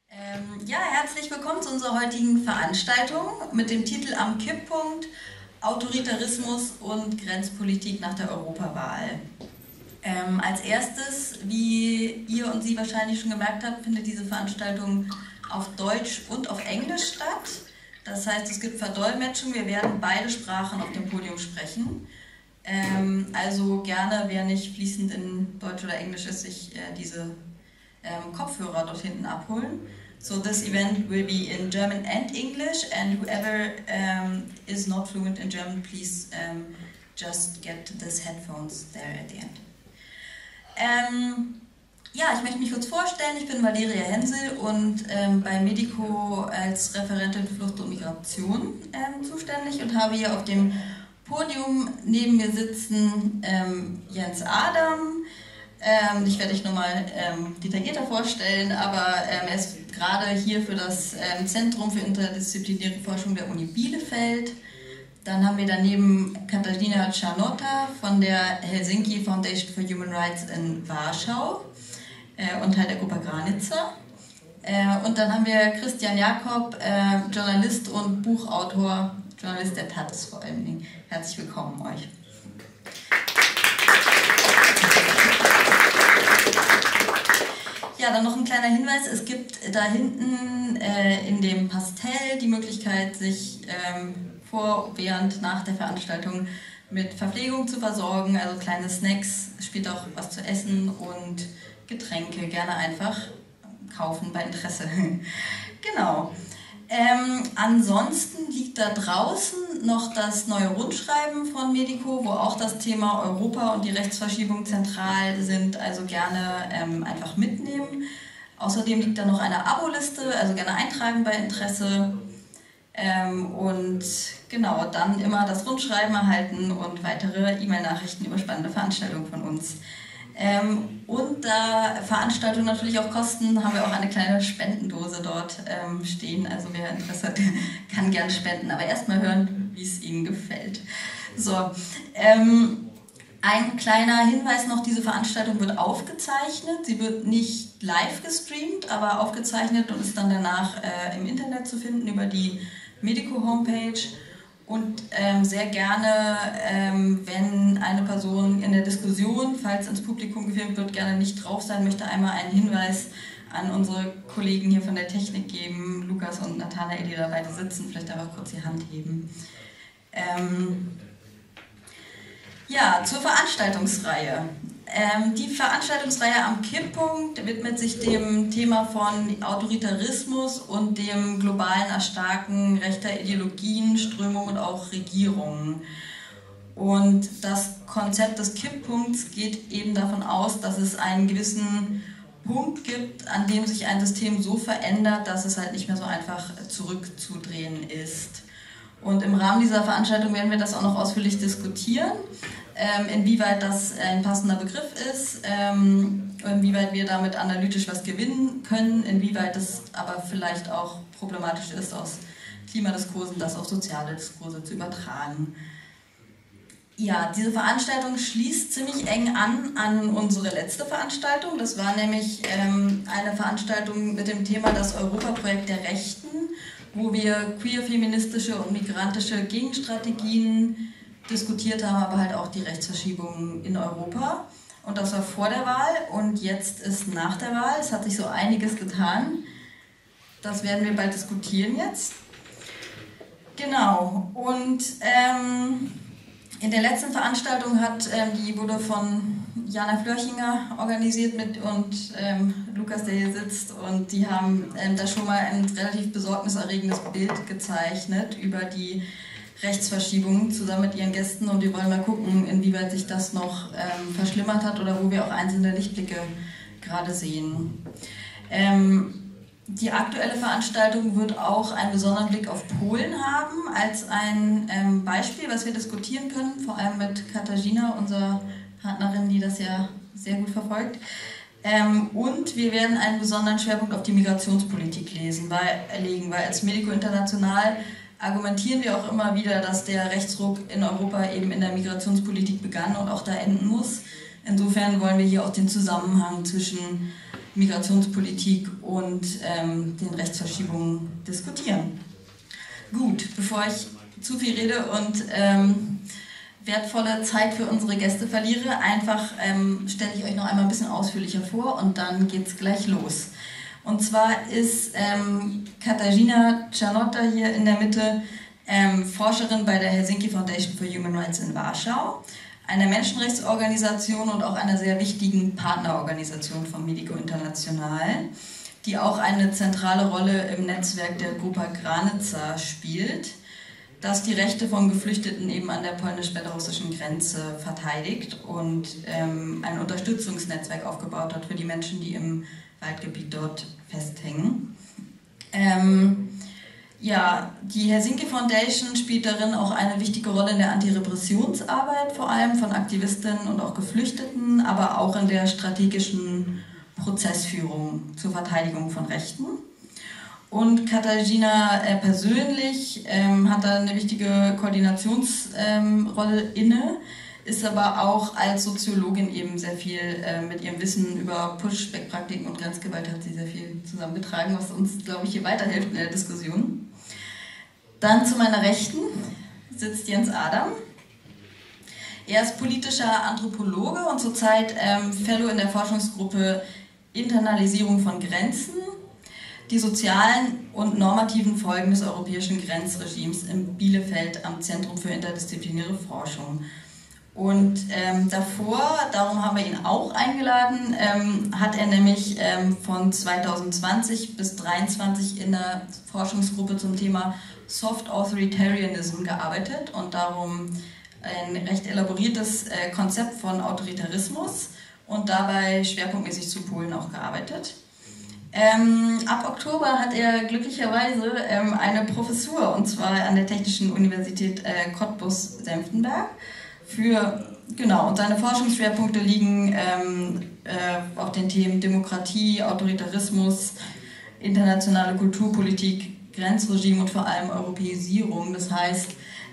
Ja, herzlich willkommen zu unserer heutigen Veranstaltung mit dem Titel Am Kipppunkt: Autoritarismus und Grenzpolitik nach der Europawahl. Als erstes, wie ihr und Sie wahrscheinlich schon gemerkt habt, findet diese Veranstaltung auf Deutsch und auf Englisch statt. Das heißt, es gibt Verdolmetschung, wir werden beide Sprachen auf dem Podium sprechen. Also gerne, wer nicht fließend in Deutsch oder Englisch ist, sich diese Kopfhörer dort hinten abholen. So this event will be in German and English, and whoever is not fluent in German, please just get these headphones there at the end. Ja, ich möchte mich kurz vorstellen. Ich bin Valeria Hensel und bei Medico als Referentin Flucht und Migration zuständig und habe hier auf dem Podium neben mir sitzen Jens Adam. Ich werde dich nochmal detaillierter vorstellen, aber er ist gerade hier für das Zentrum für interdisziplinäre Forschung der Uni Bielefeld. Dann haben wir daneben Katarzyna Czarnota von der Helsinki Foundation for Human Rights in Warschau und Teil der Gruppe Granica. Und dann haben wir Christian Jakob, Journalist und Buchautor, Journalist der Taz vor allen Dingen. Herzlich willkommen euch. Ja, dann noch ein kleiner Hinweis. Es gibt da hinten in dem Pastell die Möglichkeit, sich vor, während, nach der Veranstaltung mit Verpflegung zu versorgen, also kleine Snacks, spielt auch was zu essen und Getränke gerne einfach kaufen bei Interesse. Genau. Ansonsten liegt da draußen noch das neue Rundschreiben von Medico, wo auch das Thema Europa und die Rechtsverschiebung zentral sind, also gerne einfach mitnehmen. Außerdem liegt da noch eine Aboliste, also gerne eintragen bei Interesse. Und genau, dann immer das Rundschreiben erhalten und weitere E-Mail-Nachrichten über spannende Veranstaltungen von uns. Und da Veranstaltungen natürlich auch kosten, haben wir auch eine kleine Spendendose dort stehen. Also wer Interesse hat, kann gern spenden. Aber erstmal hören, wie es Ihnen gefällt. So, ein kleiner Hinweis noch, diese Veranstaltung wird aufgezeichnet. Sie wird nicht live gestreamt, aber aufgezeichnet und ist dann danach im Internet zu finden über die Medico-Homepage. Und sehr gerne, wenn eine Person in der Diskussion, falls ins Publikum gefilmt wird, gerne nicht drauf sein möchte, einmal einen Hinweis an unsere Kollegen hier von der Technik geben, Lukas und Nathanael, die da beide sitzen, vielleicht einfach kurz die Hand heben. Ja, zur Veranstaltungsreihe. Die Veranstaltungsreihe Am Kipppunkt widmet sich dem Thema von Autoritarismus und dem globalen Erstarken rechter Ideologien, Strömungen und auch Regierungen. Und das Konzept des Kipppunkts geht eben davon aus, dass es einen gewissen Punkt gibt, an dem sich ein System so verändert, dass es halt nicht mehr so einfach zurückzudrehen ist. Und im Rahmen dieser Veranstaltung werden wir das auch noch ausführlich diskutieren, inwieweit das ein passender Begriff ist, inwieweit wir damit analytisch was gewinnen können, inwieweit es aber vielleicht auch problematisch ist, aus Klimadiskursen das auf soziale Diskurse zu übertragen. Ja, diese Veranstaltung schließt ziemlich eng an unsere letzte Veranstaltung. Das war nämlich eine Veranstaltung mit dem Thema das Europaprojekt der Rechten, wo wir queer-feministische und migrantische Gegenstrategien diskutiert haben, aber halt auch die Rechtsverschiebungen in Europa. Und das war vor der Wahl und jetzt ist nach der Wahl. Es hat sich so einiges getan. Das werden wir bald diskutieren jetzt. Genau. Und in der letzten Veranstaltung die wurde von Jana Flörchinger organisiert und Lukas, der hier sitzt, und die haben da schon mal ein relativ besorgniserregendes Bild gezeichnet über die Rechtsverschiebungen zusammen mit ihren Gästen, und wir wollen mal gucken, inwieweit sich das noch verschlimmert hat oder wo wir auch einzelne Lichtblicke gerade sehen. Die aktuelle Veranstaltung wird auch einen besonderen Blick auf Polen haben, als ein Beispiel, was wir diskutieren können, vor allem mit Katarzyna, unserer Partnerin, die das ja sehr gut verfolgt. Und wir werden einen besonderen Schwerpunkt auf die Migrationspolitik legen, weil als Medico International argumentieren wir auch immer wieder, dass der Rechtsruck in Europa eben in der Migrationspolitik begann und auch da enden muss. Insofern wollen wir hier auch den Zusammenhang zwischen Migrationspolitik und den Rechtsverschiebungen diskutieren. Gut, bevor ich zu viel rede und wertvolle Zeit für unsere Gäste verliere, stelle ich euch noch einmal ein bisschen ausführlicher vor und dann geht es gleich los. Und zwar ist Katarzyna Czarnota hier in der Mitte Forscherin bei der Helsinki Foundation for Human Rights in Warschau, einer Menschenrechtsorganisation und auch einer sehr wichtigen Partnerorganisation von Medico International, die auch eine zentrale Rolle im Netzwerk der Grupa Granica spielt, das die Rechte von Geflüchteten eben an der polnisch-belarussischen Grenze verteidigt und ein Unterstützungsnetzwerk aufgebaut hat für die Menschen, die im Waldgebiet dort festhängen. Ja, die Helsinki Foundation spielt darin auch eine wichtige Rolle in der Antirepressionsarbeit, vor allem von Aktivistinnen und auch Geflüchteten, aber auch in der strategischen Prozessführung zur Verteidigung von Rechten. Und Katarzyna persönlich hat da eine wichtige Koordinationsrolle inne, ist aber auch als Soziologin eben sehr viel mit ihrem Wissen über Pushback-Praktiken und Grenzgewalt hat sie sehr viel zusammengetragen, was uns, glaube ich, hier weiterhilft in der Diskussion. Dann zu meiner Rechten sitzt Jens Adam. Er ist politischer Anthropologe und zurzeit Fellow in der Forschungsgruppe Internalisierung von Grenzen, die sozialen und normativen Folgen des europäischen Grenzregimes in Bielefeld am Zentrum für interdisziplinäre Forschung. Und davor, darum haben wir ihn auch eingeladen, hat er nämlich von 2020 bis 2023 in der Forschungsgruppe zum Thema Soft Authoritarianism gearbeitet und darum ein recht elaboriertes Konzept von Autoritarismus und dabei schwerpunktmäßig zu Polen auch gearbeitet. Ab Oktober hat er glücklicherweise eine Professur, und zwar an der Technischen Universität Cottbus-Senftenberg. Und seine Forschungsschwerpunkte liegen auf den Themen Demokratie, Autoritarismus, internationale Kulturpolitik, Grenzregime und vor allem Europäisierung. Das heißt,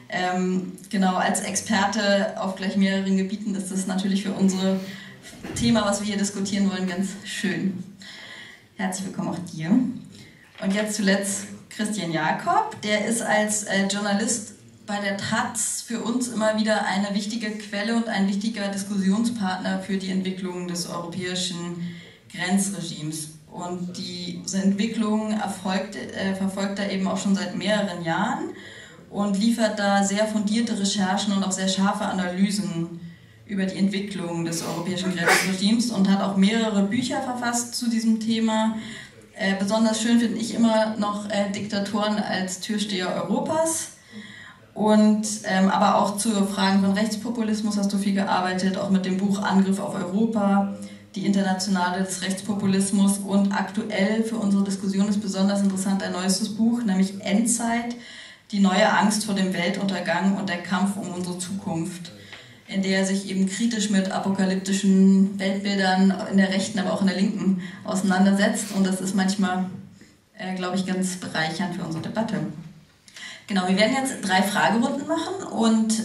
als Experte auf gleich mehreren Gebieten ist das natürlich für unser Thema, was wir hier diskutieren wollen, ganz schön. Herzlich willkommen auch dir. Und jetzt zuletzt Christian Jakob, der ist als Journalist bei der taz für uns immer wieder eine wichtige Quelle und ein wichtiger Diskussionspartner für die Entwicklung des europäischen Grenzregimes. Und diese Entwicklung verfolgt er eben auch schon seit mehreren Jahren und liefert da sehr fundierte Recherchen und auch sehr scharfe Analysen über die Entwicklung des europäischen Grenzregimes und hat auch mehrere Bücher verfasst zu diesem Thema. Besonders schön finde ich immer noch Diktatoren als Türsteher Europas. Und aber auch zu Fragen von Rechtspopulismus hast du viel gearbeitet, auch mit dem Buch Angriff auf Europa, die Internationale des Rechtspopulismus und aktuell für unsere Diskussion ist besonders interessant ein neuestes Buch, nämlich Endzeit, die neue Angst vor dem Weltuntergang und der Kampf um unsere Zukunft, in der er sich eben kritisch mit apokalyptischen Weltbildern in der Rechten, aber auch in der Linken auseinandersetzt und das ist manchmal, glaube ich, ganz bereichernd für unsere Debatte. Genau, wir werden jetzt 3 Fragerunden machen und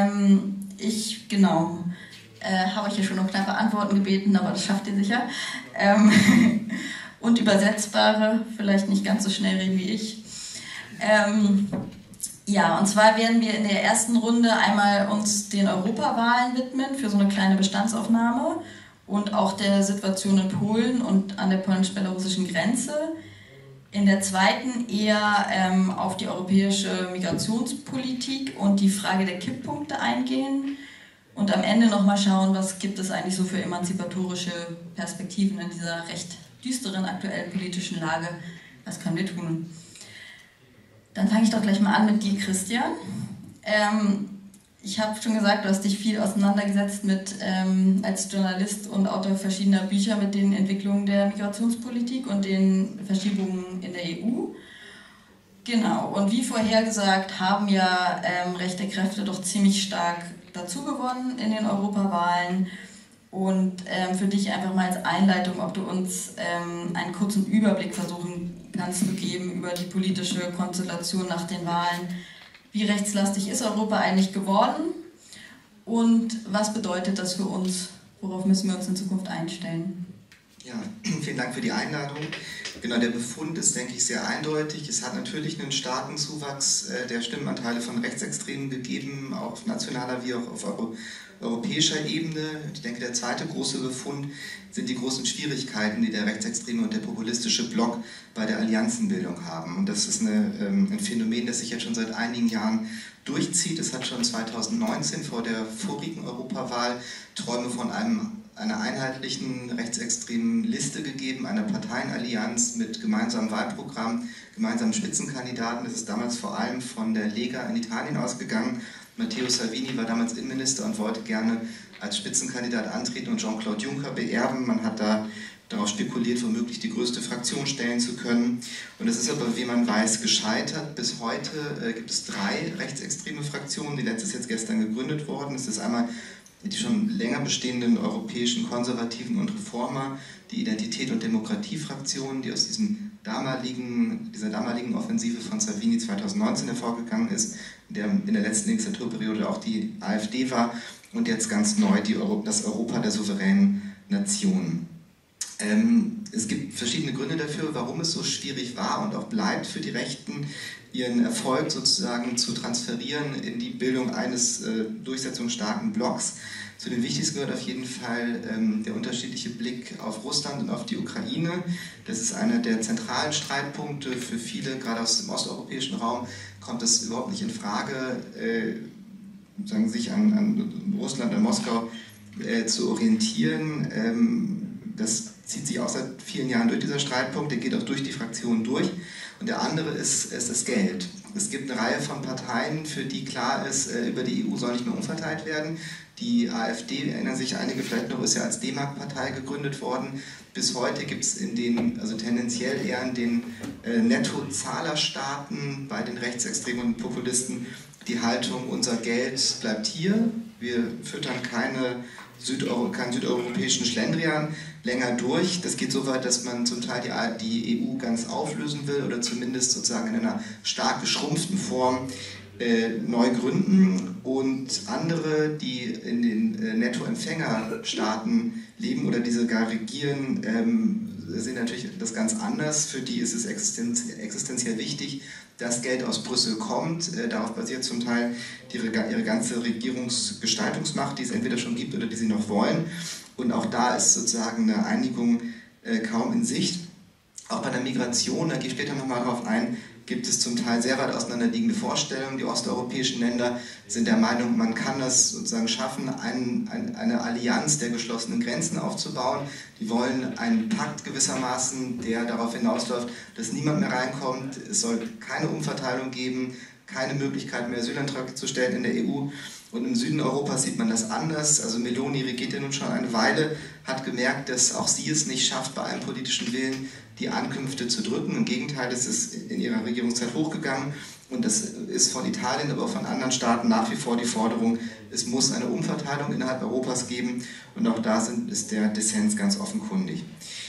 ich, habe euch ja schon um knappe Antworten gebeten, aber das schafft ihr sicher. Und übersetzbare, vielleicht nicht ganz so schnell reden wie ich. Und zwar werden wir in der ersten Runde einmal uns den Europawahlen widmen für so eine kleine Bestandsaufnahme und auch der Situation in Polen und an der polnisch-belarussischen Grenze. In der zweiten eher auf die europäische Migrationspolitik und die Frage der Kipppunkte eingehen und am Ende nochmal schauen, was gibt es eigentlich so für emanzipatorische Perspektiven in dieser recht düsteren aktuellen politischen Lage, was können wir tun. Dann fange ich doch gleich mal an mit dir, Christian. Ich habe schon gesagt, du hast dich viel auseinandergesetzt mit, als Journalist und Autor verschiedener Bücher mit den Entwicklungen der Migrationspolitik und den Verschiebungen in der EU. Genau, und wie vorhergesagt haben ja rechte Kräfte doch ziemlich stark dazugewonnen in den Europawahlen. Und für dich einfach mal als Einleitung, ob du uns einen kurzen Überblick versuchen kannst zu geben über die politische Konstellation nach den Wahlen. Wie rechtslastig ist Europa eigentlich geworden und was bedeutet das für uns? Worauf müssen wir uns in Zukunft einstellen? Ja, vielen Dank für die Einladung. Genau, der Befund ist, denke ich, sehr eindeutig. Es hat natürlich einen starken Zuwachs der Stimmenanteile von Rechtsextremen gegeben, auch auf nationaler wie auch auf europäischer Ebene. Ich denke, der zweite große Befund sind die großen Schwierigkeiten, die der rechtsextreme und der populistische Block bei der Allianzenbildung haben. Und das ist ein Phänomen, das sich jetzt schon seit einigen Jahren durchzieht. Es hat schon 2019 vor der vorigen Europawahl Träume von einer einheitlichen rechtsextremen Liste gegeben, einer Parteienallianz mit gemeinsamem Wahlprogramm, gemeinsamen Spitzenkandidaten. Das ist damals vor allem von der Lega in Italien ausgegangen. Matteo Salvini war damals Innenminister und wollte gerne als Spitzenkandidat antreten und Jean-Claude Juncker beerben. Man hat da darauf spekuliert, womöglich die größte Fraktion stellen zu können. Und das ist aber, wie man weiß, gescheitert. Bis heute gibt es 3 rechtsextreme Fraktionen, die letztes jetzt gestern gegründet wurden. Es ist einmal die schon länger bestehenden europäischen Konservativen und Reformer, die Identität- und Demokratie-Fraktion, die aus dieser damaligen Offensive von Salvini 2019 hervorgegangen ist, in der letzten Legislaturperiode auch die AfD war, und jetzt ganz neu das Europa der souveränen Nationen. Es gibt verschiedene Gründe dafür, warum es so schwierig war und auch bleibt für die Rechten, ihren Erfolg sozusagen zu transferieren in die Bildung eines durchsetzungsstarken Blocks. Zu den wichtigsten gehört auf jeden Fall der unterschiedliche Blick auf Russland und auf die Ukraine. Das ist einer der zentralen Streitpunkte für viele, gerade aus dem osteuropäischen Raum kommt es überhaupt nicht in Frage, sich an Russland, an Moskau zu orientieren. Das zieht sich auch seit vielen Jahren durch, dieser Streitpunkt, der geht auch durch die Fraktionen durch. Und der andere ist das Geld. Es gibt eine Reihe von Parteien, für die klar ist, über die EU soll nicht mehr umverteilt werden. Die AfD, erinnern sich einige vielleicht noch, ist ja als D-Mark-Partei gegründet worden. Bis heute gibt es also tendenziell eher in den Nettozahlerstaaten bei den Rechtsextremen und Populisten die Haltung, unser Geld bleibt hier, wir füttern keinen südeuropäischen Schlendrian länger durch. Das geht so weit, dass man zum Teil die EU ganz auflösen will oder zumindest sozusagen in einer stark geschrumpften Form neu gründen, und andere, die in den Nettoempfängerstaaten leben oder diese gar regieren, sehen natürlich das ganz anders. Für die ist es existenziell wichtig, dass Geld aus Brüssel kommt. Darauf basiert zum Teil ihre ganze Regierungsgestaltungsmacht, die es entweder schon gibt oder die sie noch wollen. Und auch da ist sozusagen eine Einigung kaum in Sicht. Auch bei der Migration, da gehe ich später nochmal darauf ein, gibt es zum Teil sehr weit auseinanderliegende Vorstellungen. Die osteuropäischen Länder sind der Meinung, man kann das sozusagen schaffen, eine Allianz der geschlossenen Grenzen aufzubauen. Die wollen einen Pakt gewissermaßen, der darauf hinausläuft, dass niemand mehr reinkommt. Es soll keine Umverteilung geben, keine Möglichkeit mehr, Asylantrag zu stellen in der EU. Und im Süden Europas sieht man das anders. Also Meloni regiert ja nun schon eine Weile, hat gemerkt, dass auch sie es nicht schafft, bei einem politischen Willen die Ankünfte zu drücken. Im Gegenteil, es ist in ihrer Regierungszeit hochgegangen. Und das ist von Italien, aber auch von anderen Staaten nach wie vor die Forderung, es muss eine Umverteilung innerhalb Europas geben. Und auch da ist der Dissens ganz offenkundig.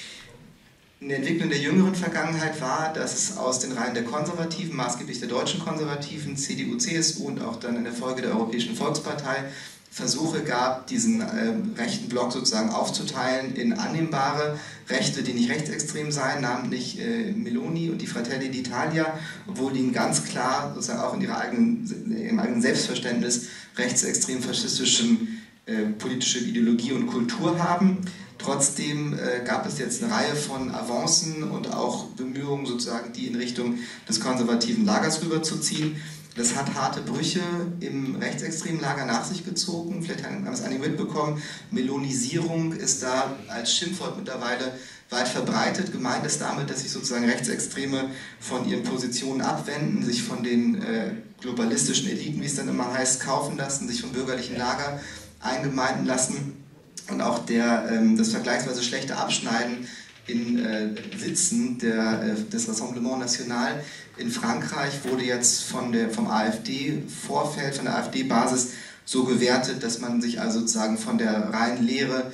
Eine Entwicklung der jüngeren Vergangenheit war, dass es aus den Reihen der Konservativen, maßgeblich der deutschen Konservativen, CDU, CSU und auch dann in der Folge der Europäischen Volkspartei Versuche gab, diesen rechten Block sozusagen aufzuteilen in annehmbare Rechte, die nicht rechtsextrem seien, namentlich Meloni und die Fratelli d'Italia, obwohl die ganz klar sozusagen auch in ihrem eigenen Selbstverständnis rechtsextrem-faschistischen politische Ideologie und Kultur haben. Trotzdem gab es jetzt eine Reihe von Avancen und auch Bemühungen, sozusagen die in Richtung des konservativen Lagers rüberzuziehen. Das hat harte Brüche im rechtsextremen Lager nach sich gezogen. Vielleicht haben es einige mitbekommen. Melonisierung ist da als Schimpfwort mittlerweile weit verbreitet. Gemeint ist damit, dass sich sozusagen Rechtsextreme von ihren Positionen abwenden, sich von den globalistischen Eliten, wie es dann immer heißt, kaufen lassen, sich vom bürgerlichen Lager eingemeinden lassen. Und auch das vergleichsweise schlechte Abschneiden in Sitzen des Rassemblement National in Frankreich wurde jetzt vom AfD-Vorfeld, von der AfD-Basis so gewertet, dass man sich also sozusagen von der reinen Lehre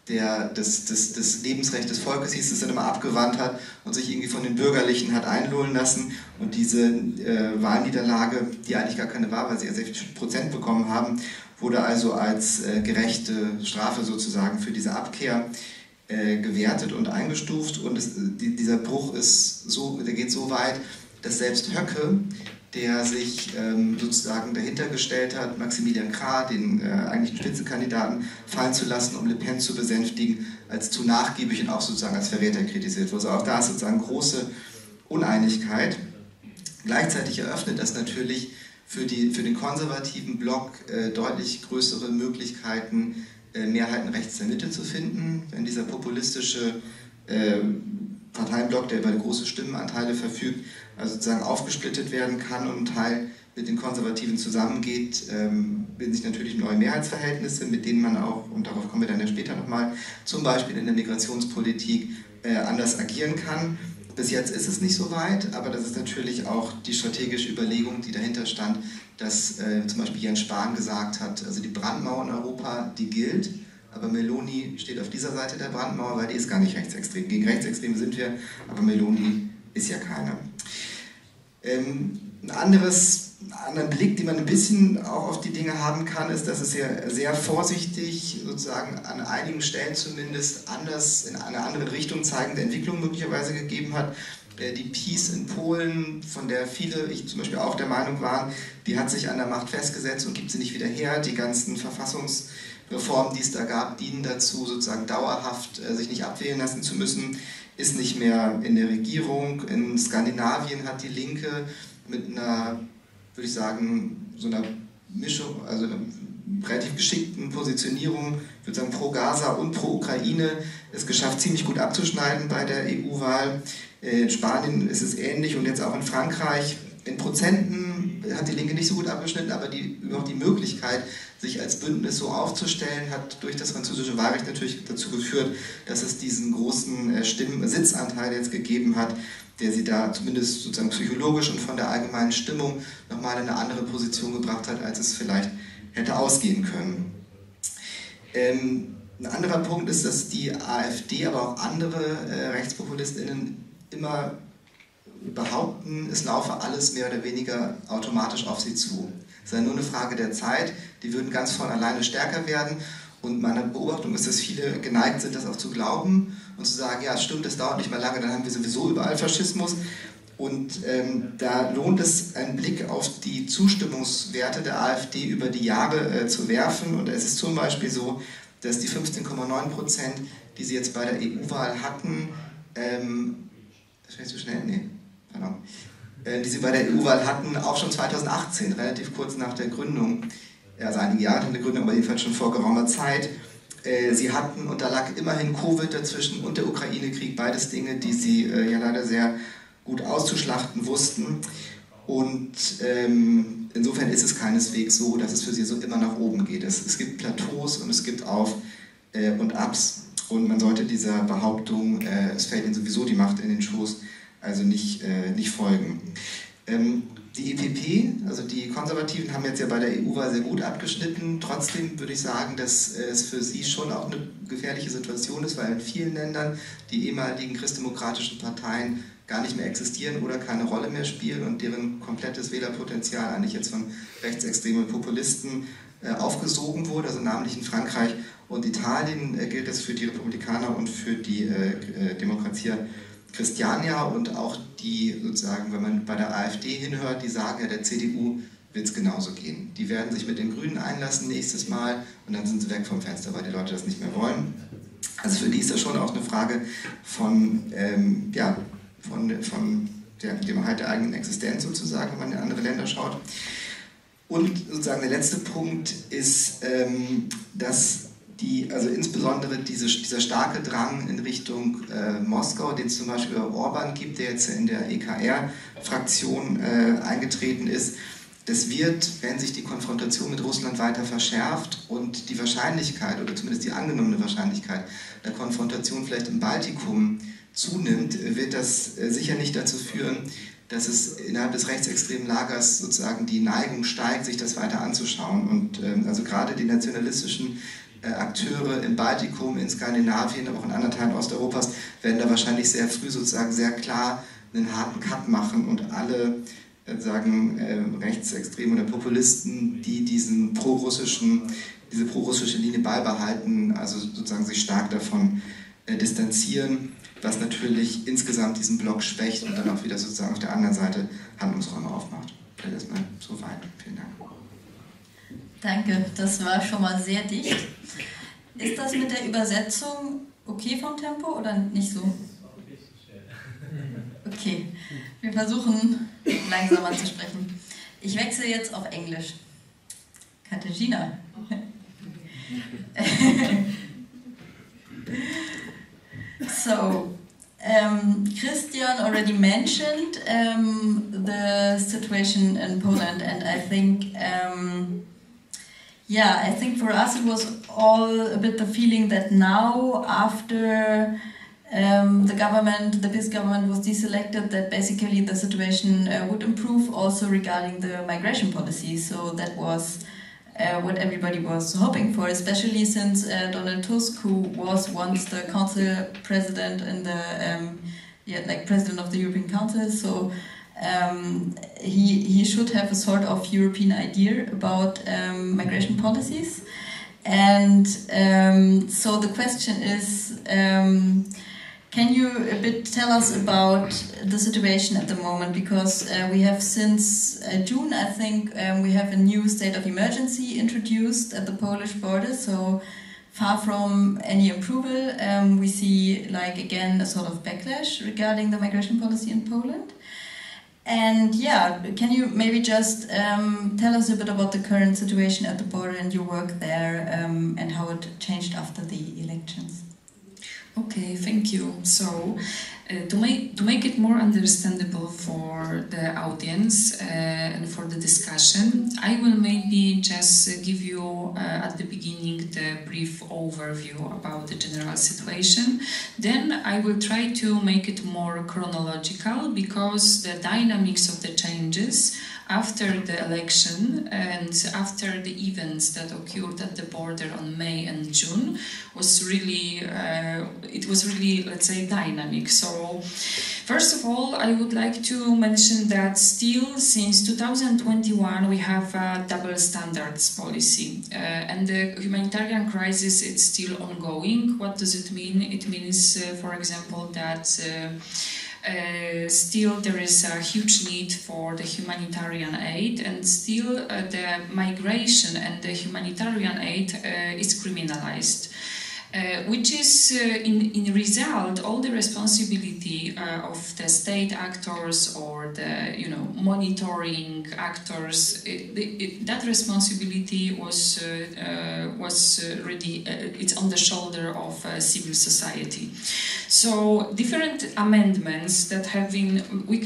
des Lebensrechts des Volkes, hieß es dann immer, abgewandt hat und sich irgendwie von den Bürgerlichen hat einlullen lassen. Und diese Wahlniederlage, die eigentlich gar keine war, weil sie ja sehr viel Prozent bekommen haben, wurde also als gerechte Strafe sozusagen für diese Abkehr gewertet und eingestuft, und dieser Bruch der geht so weit, dass selbst Höcke, der sich sozusagen dahinter gestellt hat, Maximilian Krah, den eigentlichen Spitzenkandidaten, fallen zu lassen, um Le Pen zu besänftigen, als zu nachgiebig und auch sozusagen als Verräter kritisiert wurde. Also auch da ist sozusagen große Uneinigkeit. Gleichzeitig eröffnet das natürlich für den konservativen Block deutlich größere Möglichkeiten, Mehrheiten rechts der Mitte zu finden, wenn dieser populistische Parteienblock, der über große Stimmenanteile verfügt, also sozusagen aufgesplittet werden kann und ein Teil mit den Konservativen zusammengeht, bilden sich natürlich neue Mehrheitsverhältnisse, mit denen man auch, und darauf kommen wir dann ja später nochmal, zum Beispiel in der Migrationspolitik anders agieren kann. Bis jetzt ist es nicht so weit, aber das ist natürlich auch die strategische Überlegung, die dahinter stand, dass zum Beispiel Jens Spahn gesagt hat, also die Brandmauer in Europa, die gilt, aber Meloni steht auf dieser Seite der Brandmauer, weil die ist gar nicht rechtsextrem. Gegen Rechtsextreme sind wir, aber Meloni ist ja keiner. Einen anderen Blick, den man ein bisschen auch auf die Dinge haben kann, ist, dass es sehr, sehr vorsichtig, sozusagen an einigen Stellen zumindest in eine andere Richtung zeigende Entwicklung möglicherweise gegeben hat. Die PiS in Polen, von der viele, ich zum Beispiel auch der Meinung waren, die hat sich an der Macht festgesetzt und gibt sie nicht wieder her. Die ganzen Verfassungsreformen, die es da gab, dienen dazu, sozusagen dauerhaft sich nicht abwählen lassen zu müssen, ist nicht mehr in der Regierung. In Skandinavien hat die Linke mit einer, würde ich sagen, so einer Mischung, also einer relativ geschickten Positionierung, ich würde sagen pro Gaza und pro Ukraine, es geschafft, ziemlich gut abzuschneiden bei der EU-Wahl. In Spanien ist es ähnlich und jetzt auch in Frankreich. In Prozenten hat die Linke nicht so gut abgeschnitten, aber überhaupt die Möglichkeit, sich als Bündnis so aufzustellen, hat durch das französische Wahlrecht natürlich dazu geführt, dass es diesen großen Sitzanteil jetzt gegeben hat, der sie da zumindest sozusagen psychologisch und von der allgemeinen Stimmung nochmal in eine andere Position gebracht hat, als es vielleicht hätte ausgehen können. Ein anderer Punkt ist, dass die AfD, aber auch andere RechtspopulistInnen immer behaupten, es laufe alles mehr oder weniger automatisch auf sie zu. Es sei nur eine Frage der Zeit, die würden ganz von alleine stärker werden, und meine Beobachtung ist, dass viele geneigt sind, das auch zu glauben und zu sagen, ja stimmt, das dauert nicht mehr lange, dann haben wir sowieso überall Faschismus. Und da lohnt es, einen Blick auf die Zustimmungswerte der AfD über die Jahre zu werfen, und es ist zum Beispiel so, dass die 15,9%, die sie jetzt bei der EU-Wahl hatten, zu schnell? Nee, pardon. Die sie bei der EU-Wahl hatten, auch schon 2018, relativ kurz nach der Gründung, also einige Jahre nach der Gründung, aber jedenfalls schon vor geraumer Zeit. Sie hatten, und da lag immerhin Covid dazwischen und der Ukraine-Krieg, beides Dinge, die sie ja leider sehr gut auszuschlachten wussten. Und insofern ist es keineswegs so, dass es für sie so immer nach oben geht. Es gibt Plateaus und es gibt Auf- und Abs. Und man sollte dieser Behauptung, es fällt ihnen sowieso die Macht in den Schoß, also nicht folgen. Die EPP, also die Konservativen, haben jetzt ja bei der EU-Wahl sehr gut abgeschnitten. Trotzdem würde ich sagen, dass es für sie schon auch eine gefährliche Situation ist, weil in vielen Ländern die ehemaligen christdemokratischen Parteien gar nicht mehr existieren oder keine Rolle mehr spielen und deren komplettes Wählerpotenzial eigentlich jetzt von rechtsextremen Populisten aufgesogen wurde, also namentlich in Frankreich und Italien gilt das für die Republikaner und für die Democrazia Christiania, und auch die, sozusagen, wenn man bei der AfD hinhört, die sagen ja, der CDU wird es genauso gehen. Die werden sich mit den Grünen einlassen nächstes Mal und dann sind sie weg vom Fenster, weil die Leute das nicht mehr wollen. Also für die ist das schon auch eine Frage von der Halt der eigenen Existenz sozusagen, wenn man in andere Länder schaut. Und sozusagen der letzte Punkt ist, dass also insbesondere dieser starke Drang in Richtung Moskau, den es zum Beispiel bei Orban gibt, der jetzt in der EKR-Fraktion eingetreten ist, das wird, wenn sich die Konfrontation mit Russland weiter verschärft und die Wahrscheinlichkeit, oder zumindest die angenommene Wahrscheinlichkeit der Konfrontation vielleicht im Baltikum zunimmt, wird das sicher nicht dazu führen, dass es innerhalb des rechtsextremen Lagers sozusagen die Neigung steigt, sich das weiter anzuschauen. Und also gerade die nationalistischen Akteure im Baltikum, in Skandinavien, aber auch in anderen Teilen Osteuropas werden da wahrscheinlich sehr früh sozusagen sehr klar einen harten Cut machen und alle Rechtsextremen oder Populisten, die diese pro-russische Linie beibehalten, also sozusagen sich stark davon distanzieren, was natürlich insgesamt diesen Block schwächt und dann auch wieder sozusagen auf der anderen Seite Handlungsräume aufmacht. Das ist mal so weit. Vielen Dank. Danke, das war schon mal sehr dicht. Ist das mit der Übersetzung okay vom Tempo oder nicht so? Okay, wir versuchen langsamer zu sprechen. Ich wechsle jetzt auf Englisch. Katarzyna. So, Christian already mentioned the situation in Poland, and I think, I think for us it was all a bit the feeling that now, after the PiS government was deselected, that basically the situation would improve also regarding the migration policy. So that was what everybody was hoping for, especially since Donald Tusk, who was once the council president and the president of the European Council, so he should have a sort of European idea about migration policies. And so the question is, can you a bit tell us about the situation at the moment? Because we have since June, I think, we have a new state of emergency introduced at the Polish border. So far from any approval, we see, like, again, a sort of backlash regarding the migration policy in Poland. And yeah, can you maybe just tell us a bit about the current situation at the border and your work there, and how it changed after the elections? Okay, thank you. So, to make it more understandable for the audience and for the discussion, I will maybe just give you at the beginning the brief overview about the general situation. Then I will try to make it more chronological, because the dynamics of the changes after the election and after the events that occurred at the border on May and June was really, let's say, dynamic. So, first of all, I would like to mention that still since 2021 we have a double standards policy, and the humanitarian crisis is still ongoing. What does it mean? It means, for example, that still there is a huge need for the humanitarian aid, and still the migration and the humanitarian aid is criminalized. Which is, in result, all the responsibility of the state actors or the monitoring actors. That responsibility was really it's on the shoulder of civil society. So different amendments that have been we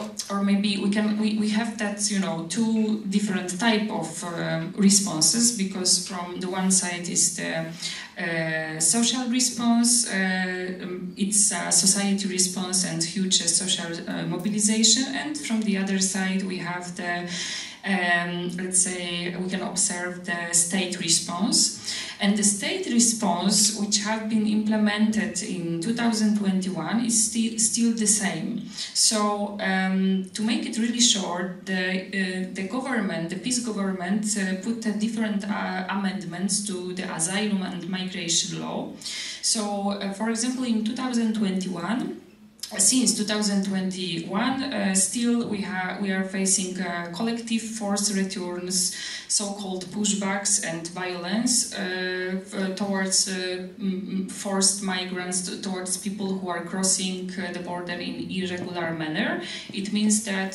have that two different type of responses, because from the one side is the social response, it's a society response and huge social mobilization, and from the other side we have the let's say we can observe the state response. And the state response, which have been implemented in 2021, is still the same. So, to make it really short, the government, the PiS government, put different amendments to the asylum and migration law. So, for example, in 2021, since 2021, still we are facing collective forced returns, so-called pushbacks and violence towards forced migrants, towards people who are crossing the border in irregular manner. It means that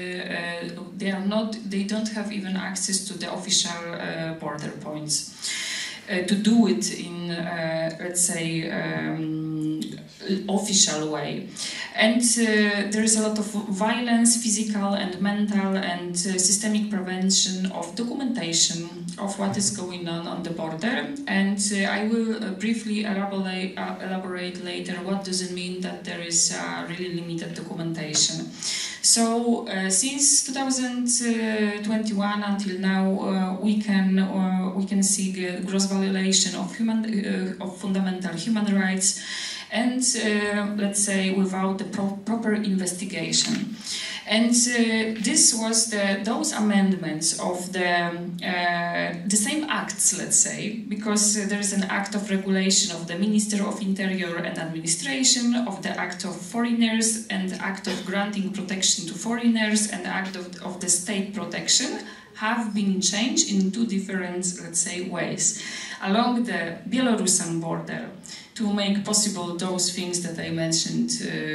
they don't have even access to the official border points. To do it in, let's say, official way. And there is a lot of violence, physical and mental, and systemic prevention of documentation of what is going on the border. And I will briefly elaborate later what does it mean that there is really limited documentation. So since 2021 until now, we can see the gross violation of fundamental human rights, and let's say without the proper investigation. And this was those amendments of the same acts, let's say, because there is an act of regulation of the Minister of Interior and Administration, of the Act of Foreigners, and Act of Granting Protection to Foreigners, and Act of the State Protection, have been changed in two different, let's say, ways. Along the Belarusian border, to make possible those things that I mentioned,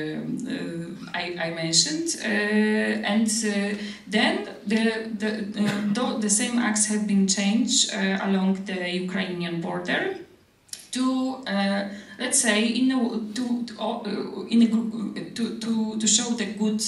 and then the same acts have been changed along the Ukrainian border to, let's say, to show the good.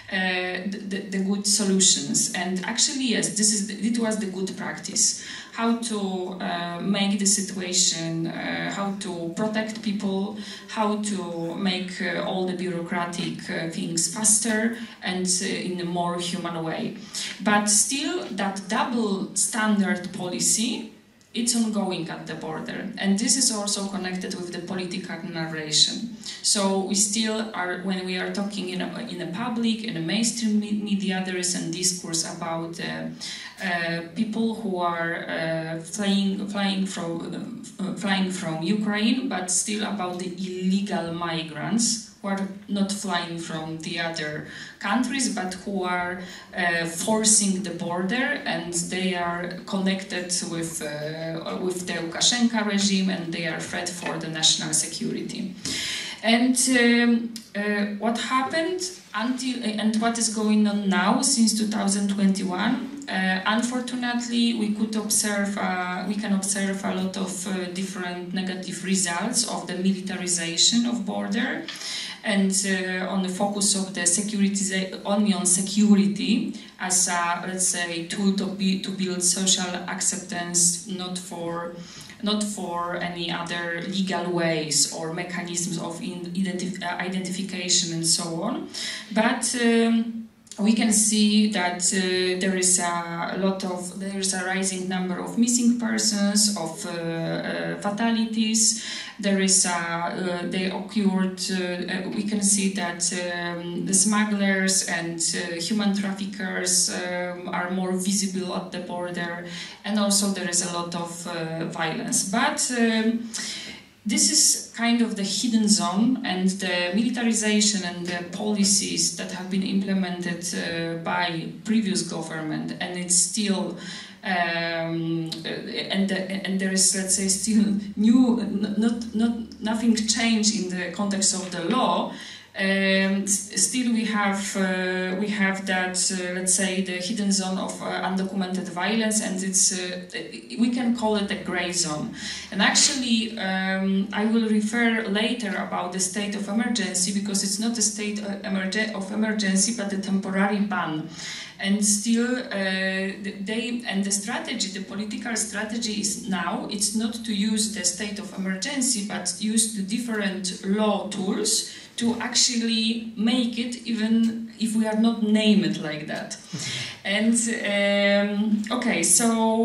The good solutions, and actually, yes, it was the good practice. How to make the situation, how to protect people, how to make all the bureaucratic things faster and in a more human way. But still, that double standard policy, it's ongoing at the border, and this is also connected with the political narration. So we still are, when we are talking in a public, in a mainstream media, there is a discourse about people who are flying from Ukraine, but still about the illegal migrants who are not flying from the other countries, but who are forcing the border, and they are connected with the Lukashenko regime, and they are threat for the national security. And what happened and what is going on now since 2021? Unfortunately, we can observe a lot of different negative results of the militarization of border, and on the focus of the security, only on security as a, let's say, tool to build social acceptance, not for any other legal ways or mechanisms of identification and so on. But we can see that there is a rising number of missing persons, of fatalities. There is they occurred. We can see that the smugglers and human traffickers are more visible at the border, and also there is a lot of violence. But this is kind of the hidden zone, and the militarization and the policies that have been implemented by previous government, and it's still and there is, let's say, still nothing changed in the context of the law. Still we have that let's say the hidden zone of undocumented violence, and it's we can call it a gray zone. And actually I will refer later about the state of emergency, because it's not a state of emergency but a temporary ban. And still, the strategy, the political strategy is now, it's not to use the state of emergency, but use the different law tools to actually make it, even if we are not name it like that. And okay, so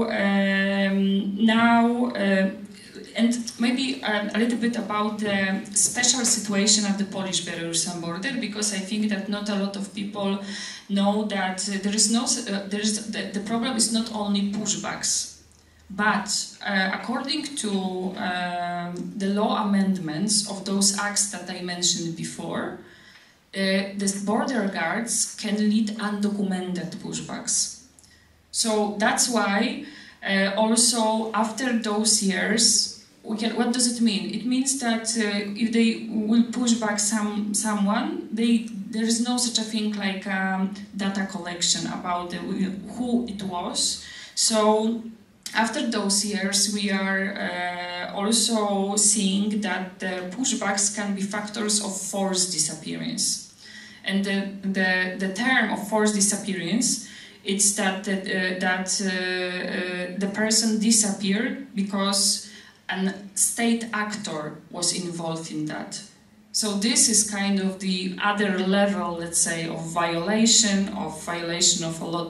now, and maybe a little bit about the special situation at the Polish-Belarusian border, because I think that not a lot of people know that the problem is not only pushbacks, but according to the law amendments of those acts that I mentioned before, the border guards can lead undocumented pushbacks. So that's why also after those years, what does it mean? It means that if they will push back someone, there is no such a thing like data collection about who it was. So after those years, we are also seeing that the pushbacks can be factors of forced disappearance. And the term of forced disappearance, it's that the person disappeared because a state actor was involved in that. So this is kind of the other level, let's say, of violation of a lot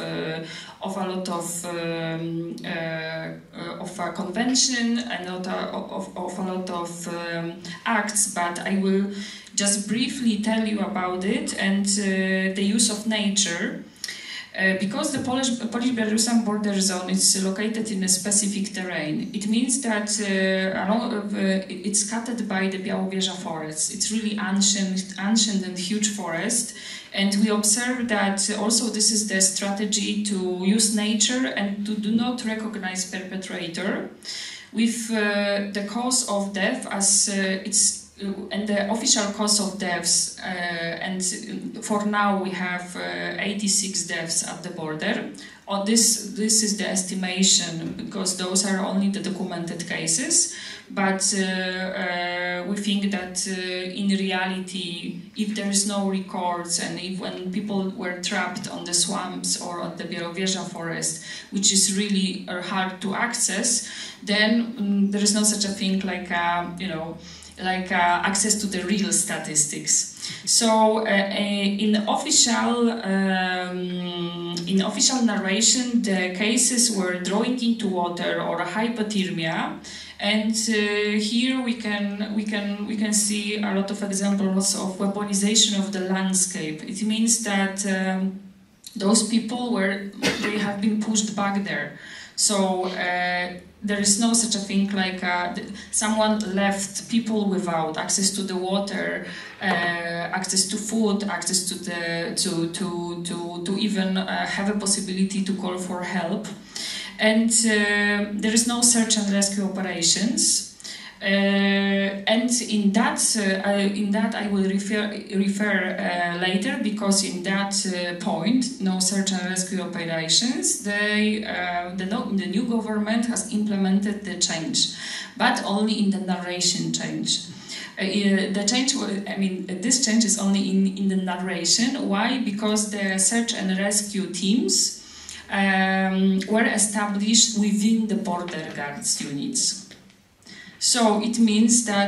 of a convention and of a lot of acts. But I will just briefly tell you about it and the use of nature. Because the Polish-Belarusian border zone is located in a specific terrain, it means that it's cut by the Białowieża forest. It's really ancient and huge forest. And we observe that also this is the strategy to use nature and to do not recognize perpetrator, with the cause of death as and the official cause of deaths, and for now we have 86 deaths at the border. This is the estimation, because those are only the documented cases, but we think that in reality, if there is no records, and if when people were trapped on the swamps or on the Białowieża forest, which is really hard to access, then there is no such a thing like access to the real statistics. So in official narration, the cases were drawing into water or hypothermia, and here we can see a lot of examples of weaponization of the landscape. It means that those people they have been pushed back there. So there is no such a thing like someone left people without access to the water, access to food, access to to even have a possibility to call for help, and there is no search and rescue operations. And in that I will refer later, because in that point, no search and rescue operations. The new government has implemented the change, but only in the narration change. The change, this change is only in the narration. Why? Because the search and rescue teams were established within the border guards units. So it means that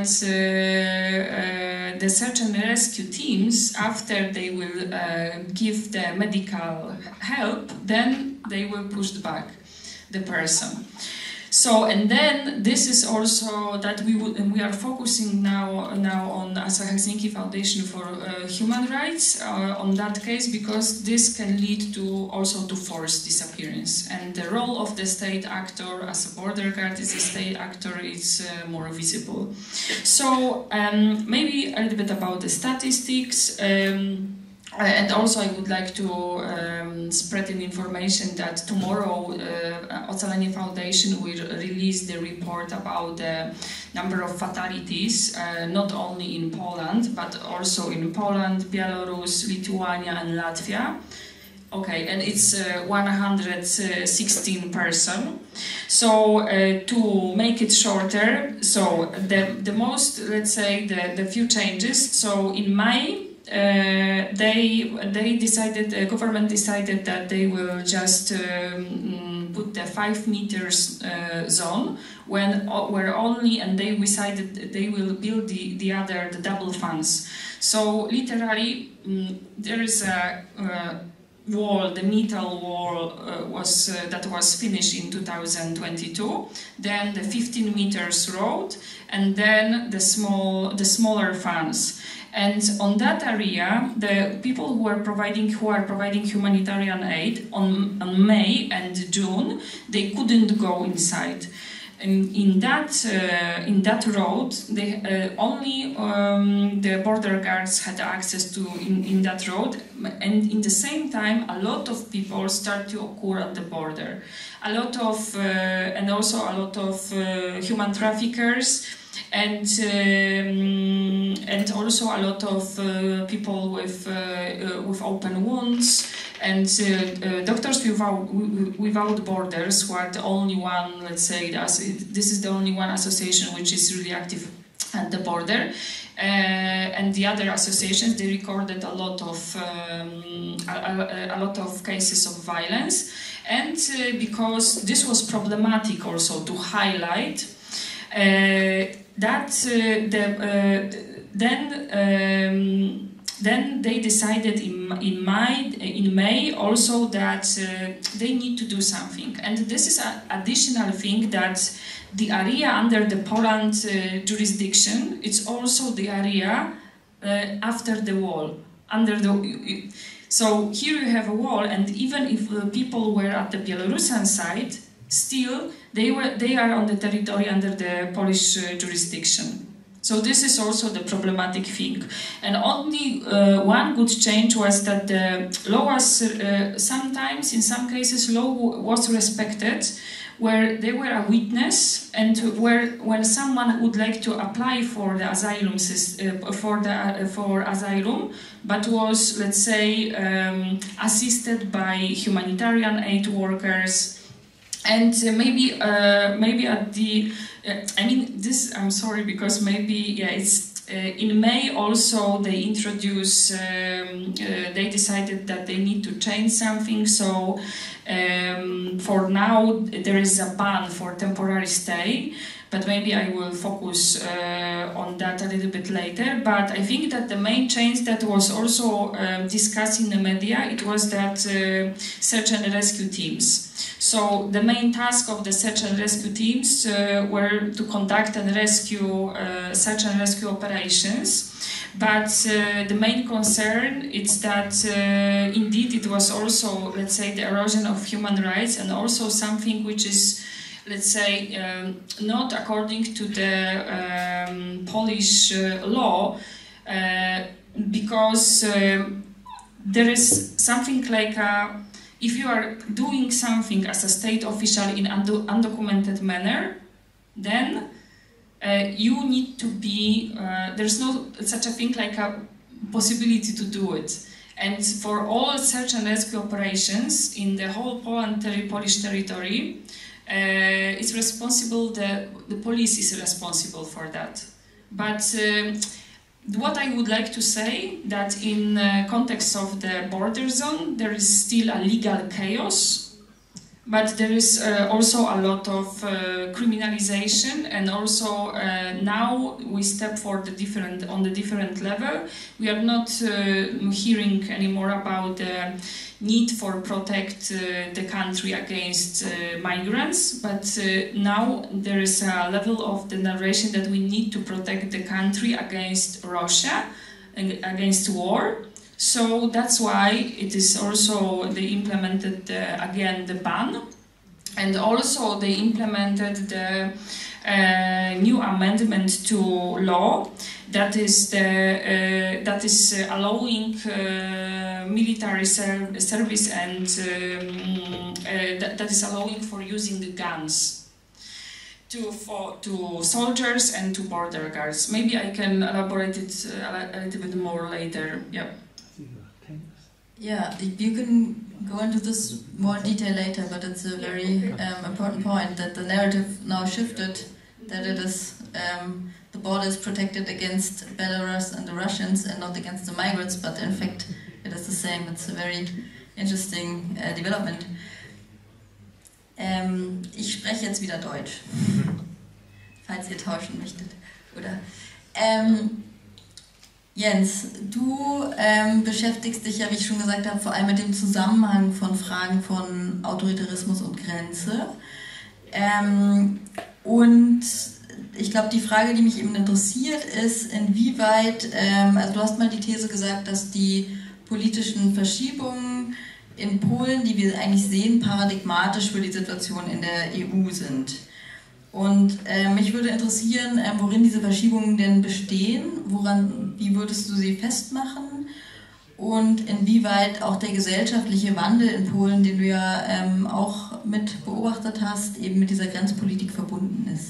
the search and rescue teams, after they will give the medical help, then they will push back the person. So, and then this is also that we are focusing now on, as a Helsinki Foundation for Human Rights, on that case, because this can lead to also to forced disappearance, and the role of the state actor as a border guard, as a state actor, is more visible. So maybe a little bit about the statistics. And also I would like to spread in information that tomorrow Ocalenie Foundation will release the report about the number of fatalities, not only in Poland, but also in Poland, Belarus, Lithuania and Latvia. Okay, and it's 116 person. So to make it shorter, so the most, let's say, the few changes. So in May, they decided, the government decided that they will just put the 5 meters zone where only, and they decided they will build the double fence. So literally there is a wall, the metal wall that was finished in 2022, then the 15 meters road, and then the smaller fence. And on that area, the people who are providing humanitarian aid on May and June, they couldn't go inside. And in that road, they only the border guards had access to in that road, and in the same time, a lot of people start to occur at the border. A lot of and also a lot of human traffickers. And also a lot of people with open wounds, and Doctors Without Borders, who are the only one, let's say, this is the only one association which is really active at the border, and the other associations, they recorded a lot of cases of violence, and because this was problematic also to highlight. Then they decided in May also that they need to do something, and this is an additional thing, that the area under the Poland jurisdiction, it's also the area after the wall, under the. So here you have a wall, and even if people were at the Belarusian side, still they are on the territory under the Polish jurisdiction. So this is also the problematic thing. And only one good change was that the law was sometimes, in some cases, law was respected, where they were a witness, and when someone would like to apply for the asylum for asylum, but was, let's say, assisted by humanitarian aid workers, and maybe at the I mean this. I'm sorry, because maybe it's in May also they introduce. They decided that they need to change something. So for now there is a ban for temporary stay. But maybe I will focus on that a little bit later. But I think that the main change that was also discussed in the media, it was that search and rescue teams. So the main task of the search and rescue teams were to conduct and rescue search and rescue operations. But the main concern is that indeed it was also, let's say, the erosion of human rights, and also something which is, let's say, not according to the Polish law, because there is something like if you are doing something as a state official in undocumented manner, then you need to be, there's no such a thing like a possibility to do it. And for all search and rescue operations in the whole Polish territory, it's responsible, the police is responsible for that. But what I would like to say, that in context of the border zone, there is still a legal chaos, but there is also a lot of criminalization, and also now we step for the different, on the different level. We are not hearing anymore about the need for protect the country against migrants, but now there is a level of the narration that we need to protect the country against Russia, against war. So that's why it is also, they implemented again the ban, and also they implemented the new amendment to law that is allowing military service, and that is allowing for using the guns to soldiers and to border guards. Maybe I can elaborate it a little bit more later. Yeah. Yeah, you can go into this more detail later, but it's a very important point that the narrative now shifted, that it is the border is protected against Belarus and the Russians and not against the migrants, but in fact it is the same. It's a very interesting development. Ich spreche jetzt wieder Deutsch, falls ihr tauschen möchtet. Oder? Jens, du beschäftigst dich ja, wie ich schon gesagt habe, vor allem mit dem Zusammenhang von Fragen von Autoritarismus und Grenze. Und ich glaube, die Frage, die mich eben interessiert, ist, inwieweit, also du hast mal die These gesagt, dass die politischen Verschiebungen in Polen, die wir eigentlich sehen, paradigmatisch für die Situation in der EU sind. Und mich würde interessieren, worin diese Verschiebungen denn bestehen, wie würdest du sie festmachen und inwieweit auch der gesellschaftliche Wandel in Polen, den du ja auch mit beobachtet hast, eben mit dieser Grenzpolitik verbunden ist.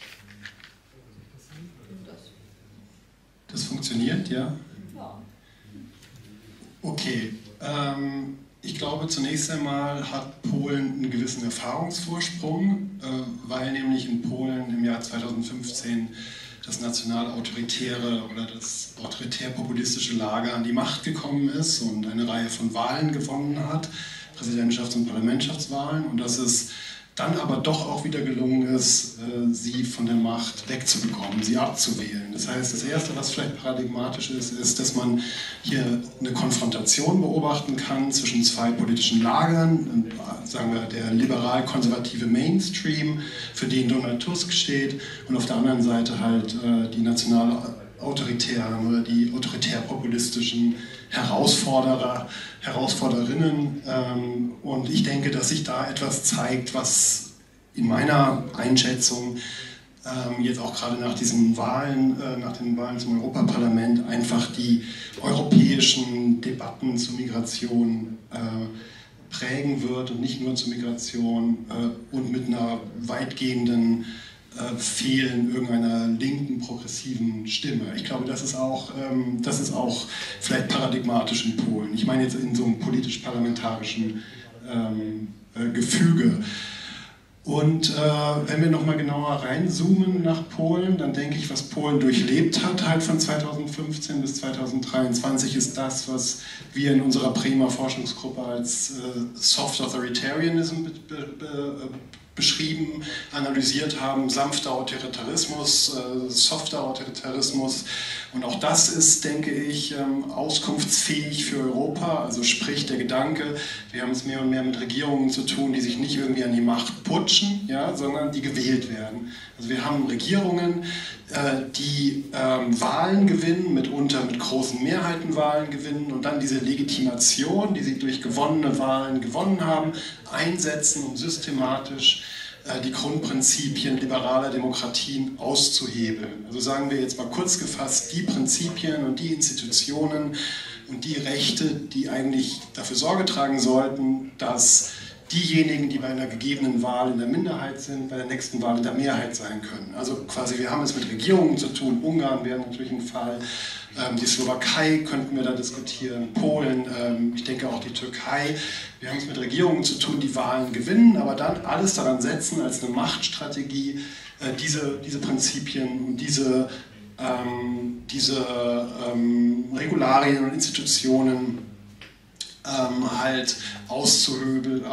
Das funktioniert, ja? Ja. Okay. Ich glaube, zunächst einmal hat Polen einen gewissen Erfahrungsvorsprung, weil nämlich in Polen im Jahr 2015 das national-autoritäre oder das autoritär-populistische Lager an die Macht gekommen ist und eine Reihe von Wahlen gewonnen hat, Präsidentschafts- und Parlamentschaftswahlen, und dass es dann aber doch auch wieder gelungen ist, sie von der Macht wegzubekommen, sie abzuwählen. Das heißt, das Erste, was vielleicht paradigmatisch ist, ist, dass man hier eine Konfrontation beobachten kann zwischen zwei politischen Lagern, sagen wir der liberal-konservative Mainstream, für den Donald Tusk steht, und auf der anderen Seite halt die nationale autoritären oder die autoritär-populistischen Herausforderinnen. Und ich denke, dass sich da etwas zeigt, was in meiner Einschätzung jetzt auch gerade nach diesen Wahlen, nach den Wahlen zum Europaparlament, einfach die europäischen Debatten zur Migration prägen wird und nicht nur zur Migration und mit einer weitgehenden Fehlen irgendeiner linken, progressiven Stimme. Ich glaube, das ist auch vielleicht paradigmatisch in Polen. Ich meine jetzt in so einem politisch-parlamentarischen Gefüge. Und wenn wir nochmal genauer reinzoomen nach Polen, dann denke ich, was Polen durchlebt hat, halt von 2015 bis 2023, ist das, was wir in unserer Bremer Forschungsgruppe als Soft Authoritarianism beschrieben, analysiert haben, sanfter Autoritarismus, softer Autoritarismus. Und auch das ist, denke ich, auskunftsfähig für Europa. Also sprich der Gedanke, wir haben es mehr und mehr mit Regierungen zu tun, die sich nicht irgendwie an die Macht putschen, ja, sondern die gewählt werden. Also wir haben Regierungen, die Wahlen gewinnen, mitunter mit großen Mehrheiten Wahlen gewinnen und dann diese Legitimation, die sie durch gewonnene Wahlen gewonnen haben, einsetzen, um systematisch die Grundprinzipien liberaler Demokratien auszuhebeln. Also sagen wir jetzt mal kurz gefasst, die Prinzipien und die Institutionen und die Rechte, die eigentlich dafür Sorge tragen sollten, dass diejenigen, die bei einer gegebenen Wahl in der Minderheit sind, bei der nächsten Wahl in der Mehrheit sein können. Also quasi, wir haben es mit Regierungen zu tun. Ungarn wäre natürlich ein Fall. Die Slowakei könnten wir da diskutieren. Polen, ich denke auch die Türkei. Wir haben es mit Regierungen zu tun, die Wahlen gewinnen, aber dann alles daran setzen, als eine Machtstrategie, diese Prinzipien und diese Regularien und Institutionen halt auszuhebeln,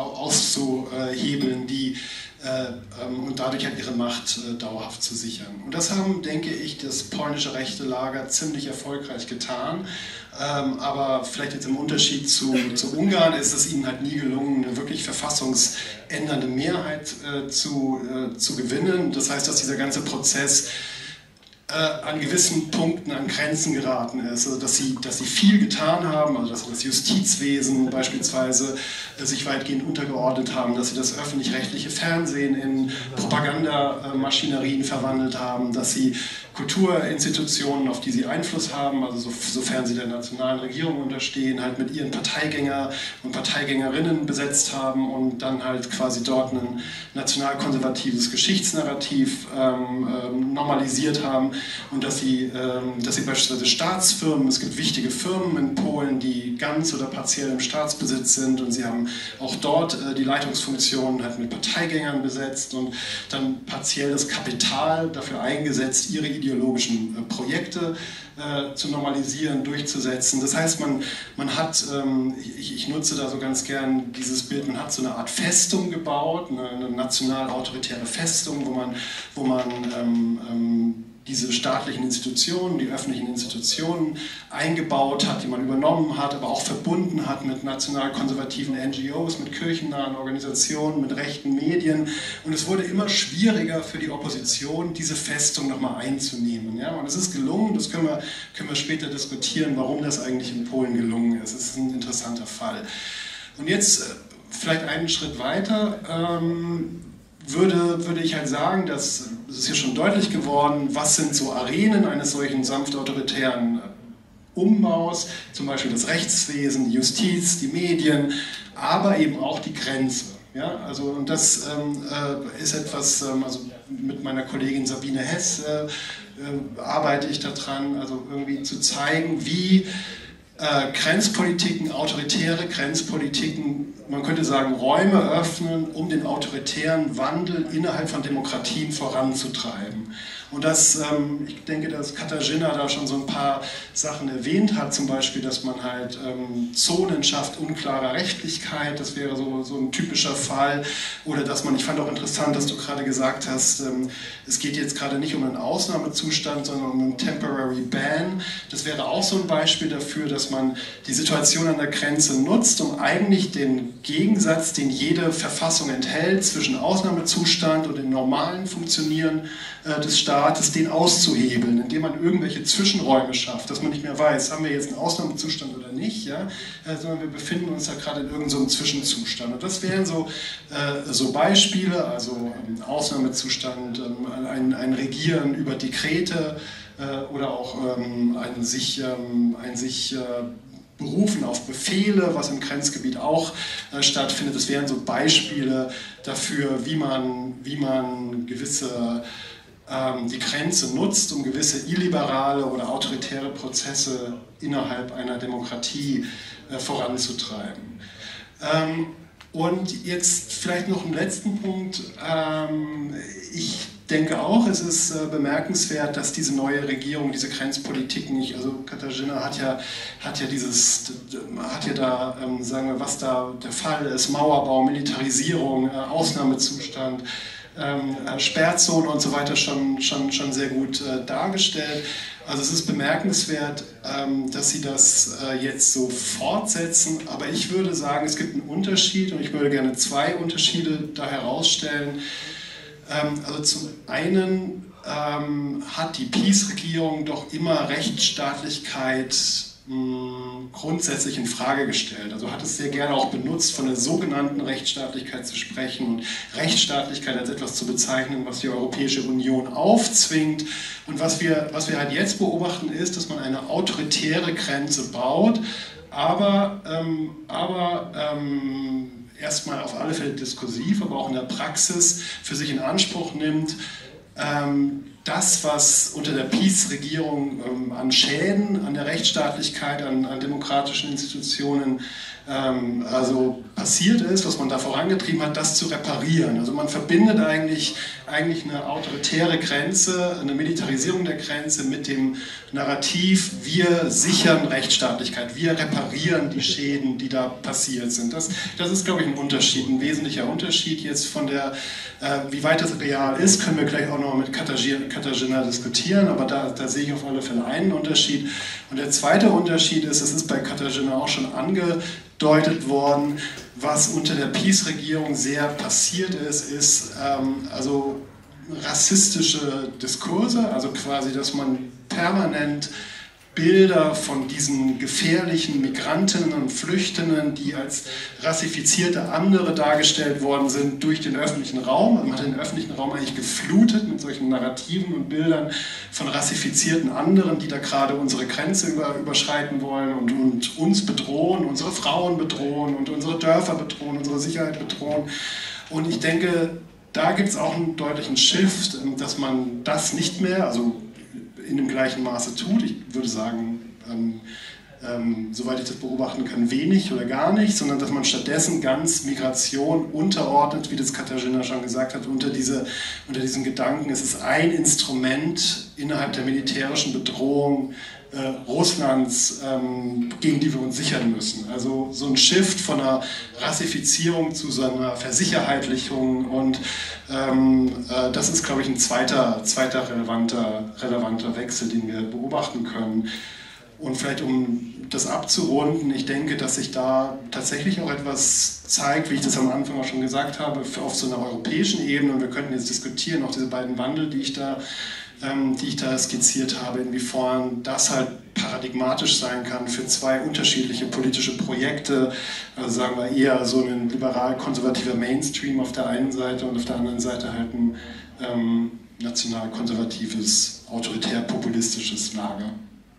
und dadurch halt ihre Macht dauerhaft zu sichern. Und das haben, denke ich, das polnische rechte Lager ziemlich erfolgreich getan. Aber vielleicht jetzt im Unterschied zu Ungarn ist es ihnen halt nie gelungen, eine wirklich verfassungsändernde Mehrheit zu gewinnen. Das heißt, dass dieser ganze Prozess an gewissen Punkten an Grenzen geraten ist, also dass sie viel getan haben, also dass sie das Justizwesen beispielsweise sich weitgehend untergeordnet haben, dass sie das öffentlich-rechtliche Fernsehen in Propagandamaschinerien verwandelt haben, dass sie Kulturinstitutionen, auf die sie Einfluss haben, also sofern sie der nationalen Regierung unterstehen, halt mit ihren Parteigänger und Parteigängerinnen besetzt haben und dann halt quasi dort ein nationalkonservatives Geschichtsnarrativ normalisiert haben und dass sie beispielsweise Staatsfirmen, es gibt wichtige Firmen in Polen, die ganz oder partiell im Staatsbesitz sind und sie haben auch dort die Leitungsfunktionen halt mit Parteigängern besetzt und dann partiell das Kapital dafür eingesetzt, ihre ideologischen Projekte zu normalisieren, durchzusetzen. Das heißt, man hat, ich nutze da so ganz gern dieses Bild, man hat so eine Art Festung gebaut, eine national-autoritäre Festung, wo man diese staatlichen Institutionen, die öffentlichen Institutionen eingebaut hat, die man übernommen hat, aber auch verbunden hat mit national-konservativen NGOs, mit kirchennahen Organisationen, mit rechten Medien. Und es wurde immer schwieriger für die Opposition, diese Festung nochmal einzunehmen. Ja? Und es ist gelungen, das können wir später diskutieren, warum das eigentlich in Polen gelungen ist. Es ist ein interessanter Fall. Und jetzt vielleicht einen Schritt weiter. Würde ich halt sagen, dass es ist ja schon deutlich geworden, was sind so Arenen eines solchen sanft autoritären Umbaus, zum Beispiel das Rechtswesen, die Justiz, die Medien, aber eben auch die Grenze. Ja, also, und das ist etwas, also mit meiner Kollegin Sabine Hess arbeite ich daran, also irgendwie zu zeigen, wie Grenzpolitiken, autoritäre Grenzpolitiken, man könnte sagen, Räume öffnen, um den autoritären Wandel innerhalb von Demokratien voranzutreiben. Und das, ich denke, dass Katarzyna da schon so ein paar Sachen erwähnt hat, zum Beispiel, dass man halt Zonen schafft, unklarer Rechtlichkeit, das wäre so ein typischer Fall. Oder dass man, ich fand auch interessant, dass du gerade gesagt hast, es geht jetzt gerade nicht um einen Ausnahmezustand, sondern um einen Temporary Ban. Das wäre auch so ein Beispiel dafür, dass man die Situation an der Grenze nutzt, um eigentlich den Gegensatz, den jede Verfassung enthält, zwischen Ausnahmezustand und dem normalen Funktionieren des Staates, den auszuhebeln, indem man irgendwelche Zwischenräume schafft, dass man nicht mehr weiß, haben wir jetzt einen Ausnahmezustand oder nicht, ja? Sondern wir befinden uns da gerade in irgendeinem Zwischenzustand. Und das wären so Beispiele, also Ausnahmezustand, ein Regieren über Dekrete oder auch ein sich berufen auf Befehle, was im Grenzgebiet auch stattfindet. Das wären so Beispiele dafür, wie man gewisse die Grenze nutzt, um gewisse illiberale oder autoritäre Prozesse innerhalb einer Demokratie voranzutreiben. Und jetzt vielleicht noch einen letzten Punkt. Ich denke auch, es ist bemerkenswert, dass diese neue Regierung diese Grenzpolitik nicht, also Katarzyna hat ja da, sagen wir, was da der Fall ist, Mauerbau, Militarisierung, Ausnahmezustand, Sperrzone und so weiter schon sehr gut dargestellt. Also es ist bemerkenswert, dass sie das jetzt so fortsetzen, aber ich würde sagen, es gibt einen Unterschied und ich würde gerne zwei Unterschiede da herausstellen. Also zum einen hat die PiS-Regierung doch immer Rechtsstaatlichkeit grundsätzlich in Frage gestellt. Also hat es sehr gerne auch benutzt, von der sogenannten Rechtsstaatlichkeit zu sprechen und Rechtsstaatlichkeit als etwas zu bezeichnen, was die Europäische Union aufzwingt. Und was wir halt jetzt beobachten, ist, dass man eine autoritäre Grenze baut, aber erstmal auf alle Fälle diskursiv, aber auch in der Praxis für sich in Anspruch nimmt, das, was unter der PiS-Regierung an Schäden, an der Rechtsstaatlichkeit, an demokratischen Institutionen also passiert ist, was man da vorangetrieben hat, das zu reparieren. Also man verbindet eigentlich eine autoritäre Grenze, eine Militarisierung der Grenze mit dem Narrativ, wir sichern Rechtsstaatlichkeit, wir reparieren die Schäden, die da passiert sind. Das ist, glaube ich, ein Unterschied, ein wesentlicher Unterschied jetzt von der, wie weit das real ist, können wir gleich auch noch mit Katarzyna diskutieren, aber da sehe ich auf alle Fälle einen Unterschied. Und der zweite Unterschied ist, es ist bei Katarzyna auch schon angedeutet worden, was unter der PiS-Regierung sehr passiert ist also rassistische Diskurse, also quasi, dass man permanent Bilder von diesen gefährlichen Migrantinnen und Flüchtenden, die als rassifizierte andere dargestellt worden sind, durch den öffentlichen Raum. Man hat den öffentlichen Raum eigentlich geflutet mit solchen Narrativen und Bildern von rassifizierten anderen, die da gerade unsere Grenze überschreiten wollen und uns bedrohen, unsere Frauen bedrohen und unsere Dörfer bedrohen, unsere Sicherheit bedrohen. Und ich denke, da gibt es auch einen deutlichen Shift, dass man das nicht mehr, also in dem gleichen Maße tut. Ich würde sagen, soweit ich das beobachten kann, wenig oder gar nicht, sondern dass man stattdessen ganz Migration unterordnet, wie das Katarzyna schon gesagt hat, unter diesem Gedanken, es ist ein Instrument innerhalb der militärischen Bedrohung Russlands, gegen die wir uns sichern müssen. Also so ein Shift von einer Rassifizierung zu so einer Versicherheitlichung und das ist, glaube ich, ein zweiter relevanter Wechsel, den wir beobachten können. Und vielleicht um das abzurunden, ich denke, dass sich da tatsächlich auch etwas zeigt, wie ich das am Anfang auch schon gesagt habe, auf so einer europäischen Ebene. Und wir könnten jetzt diskutieren, auch diese beiden Wandel, die ich da skizziert habe, inwiefern das halt paradigmatisch sein kann für zwei unterschiedliche politische Projekte, also sagen wir eher so ein liberal-konservativer Mainstream auf der einen Seite und auf der anderen Seite halt ein national-konservatives, autoritär-populistisches Lager.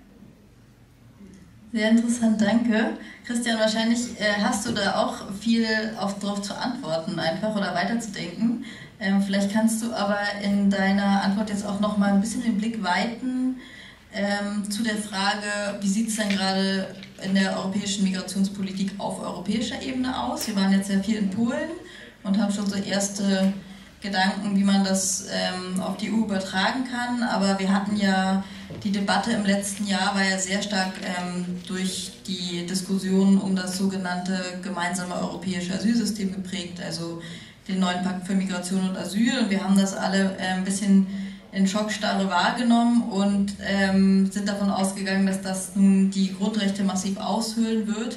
Sehr interessant, danke. Christian, wahrscheinlich hast du da auch viel darauf zu antworten einfach oder weiterzudenken. Vielleicht kannst du aber in deiner Antwort jetzt auch noch mal ein bisschen den Blick weiten zu der Frage, wie sieht es denn gerade in der europäischen Migrationspolitik auf europäischer Ebene aus? Wir waren jetzt sehr viel in Polen und haben schon so erste Gedanken, wie man das auf die EU übertragen kann, aber wir hatten ja die Debatte im letzten Jahr war ja sehr stark durch die Diskussion um das sogenannte gemeinsame europäische Asylsystem geprägt, also den neuen Pakt für Migration und Asyl, und wir haben das alle ein bisschen in Schockstarre wahrgenommen und sind davon ausgegangen, dass das nun die Grundrechte massiv aushöhlen wird.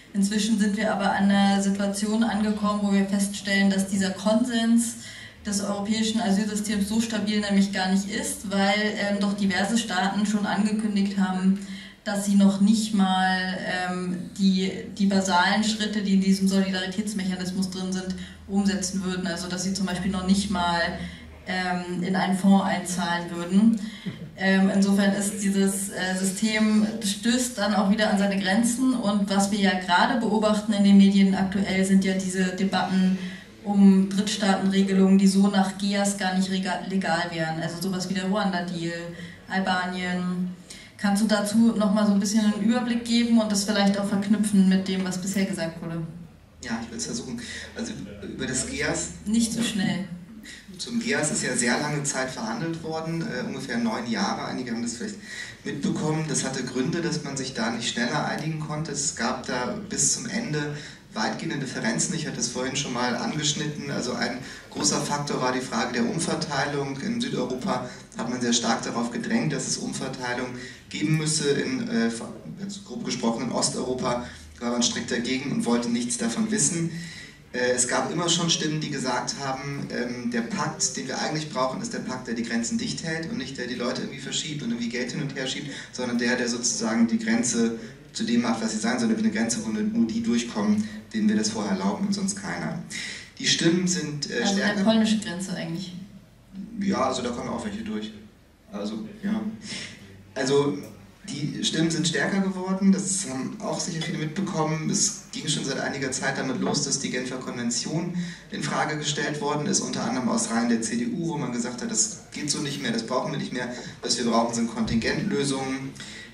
Inzwischen sind wir aber an einer Situation angekommen, wo wir feststellen, dass dieser Konsens des europäischen Asylsystems so stabil nämlich gar nicht ist, weil doch diverse Staaten schon angekündigt haben, dass sie noch nicht mal die basalen Schritte, die in diesem Solidaritätsmechanismus drin sind, umsetzen würden. Also dass sie zum Beispiel noch nicht mal in einen Fonds einzahlen würden. Insofern ist dieses System, stößt dann auch wieder an seine Grenzen, und was wir ja gerade beobachten in den Medien aktuell, sind ja diese Debatten um Drittstaatenregelungen, die so nach GEAS gar nicht legal wären. Also sowas wie der Ruanda-Deal, Albanien. Kannst du dazu nochmal so ein bisschen einen Überblick geben und das vielleicht auch verknüpfen mit dem, was bisher gesagt wurde? Ja, ich will es versuchen. Also über das GEAS... Nicht so schnell. Zum GEAS ist ja sehr lange Zeit verhandelt worden, ungefähr 9 Jahre. Einige haben das vielleicht mitbekommen. Das hatte Gründe, dass man sich da nicht schneller einigen konnte. Es gab da bis zum Ende weitgehende Differenzen. Ich hatte es vorhin schon mal angeschnitten. Also ein großer Faktor war die Frage der Umverteilung. In Südeuropa hat man sehr stark darauf gedrängt, dass es Umverteilung geben müsse. Grob gesprochen in Osteuropa war man strikt dagegen und wollte nichts davon wissen. Es gab immer schon Stimmen, die gesagt haben, der Pakt, den wir eigentlich brauchen, ist der Pakt, der die Grenzen dicht hält und nicht der die Leute irgendwie verschiebt und irgendwie Geld hin und her schiebt, sondern der sozusagen die Grenze zu dem macht, was sie sein soll, nämlich eine Grenze, wo nur die durchkommen, denen wir das vorher erlauben und sonst keiner. Die Stimmen sind stärker. Also eine polnische Grenze eigentlich. Ja, also da kommen auch welche durch. Also, ja. Also, die Stimmen sind stärker geworden, das haben auch sicher viele mitbekommen. Es ging schon seit einiger Zeit damit los, dass die Genfer Konvention in Frage gestellt worden ist, unter anderem aus Reihen der CDU, wo man gesagt hat, das geht so nicht mehr, das brauchen wir nicht mehr. Was wir brauchen, sind Kontingentlösungen.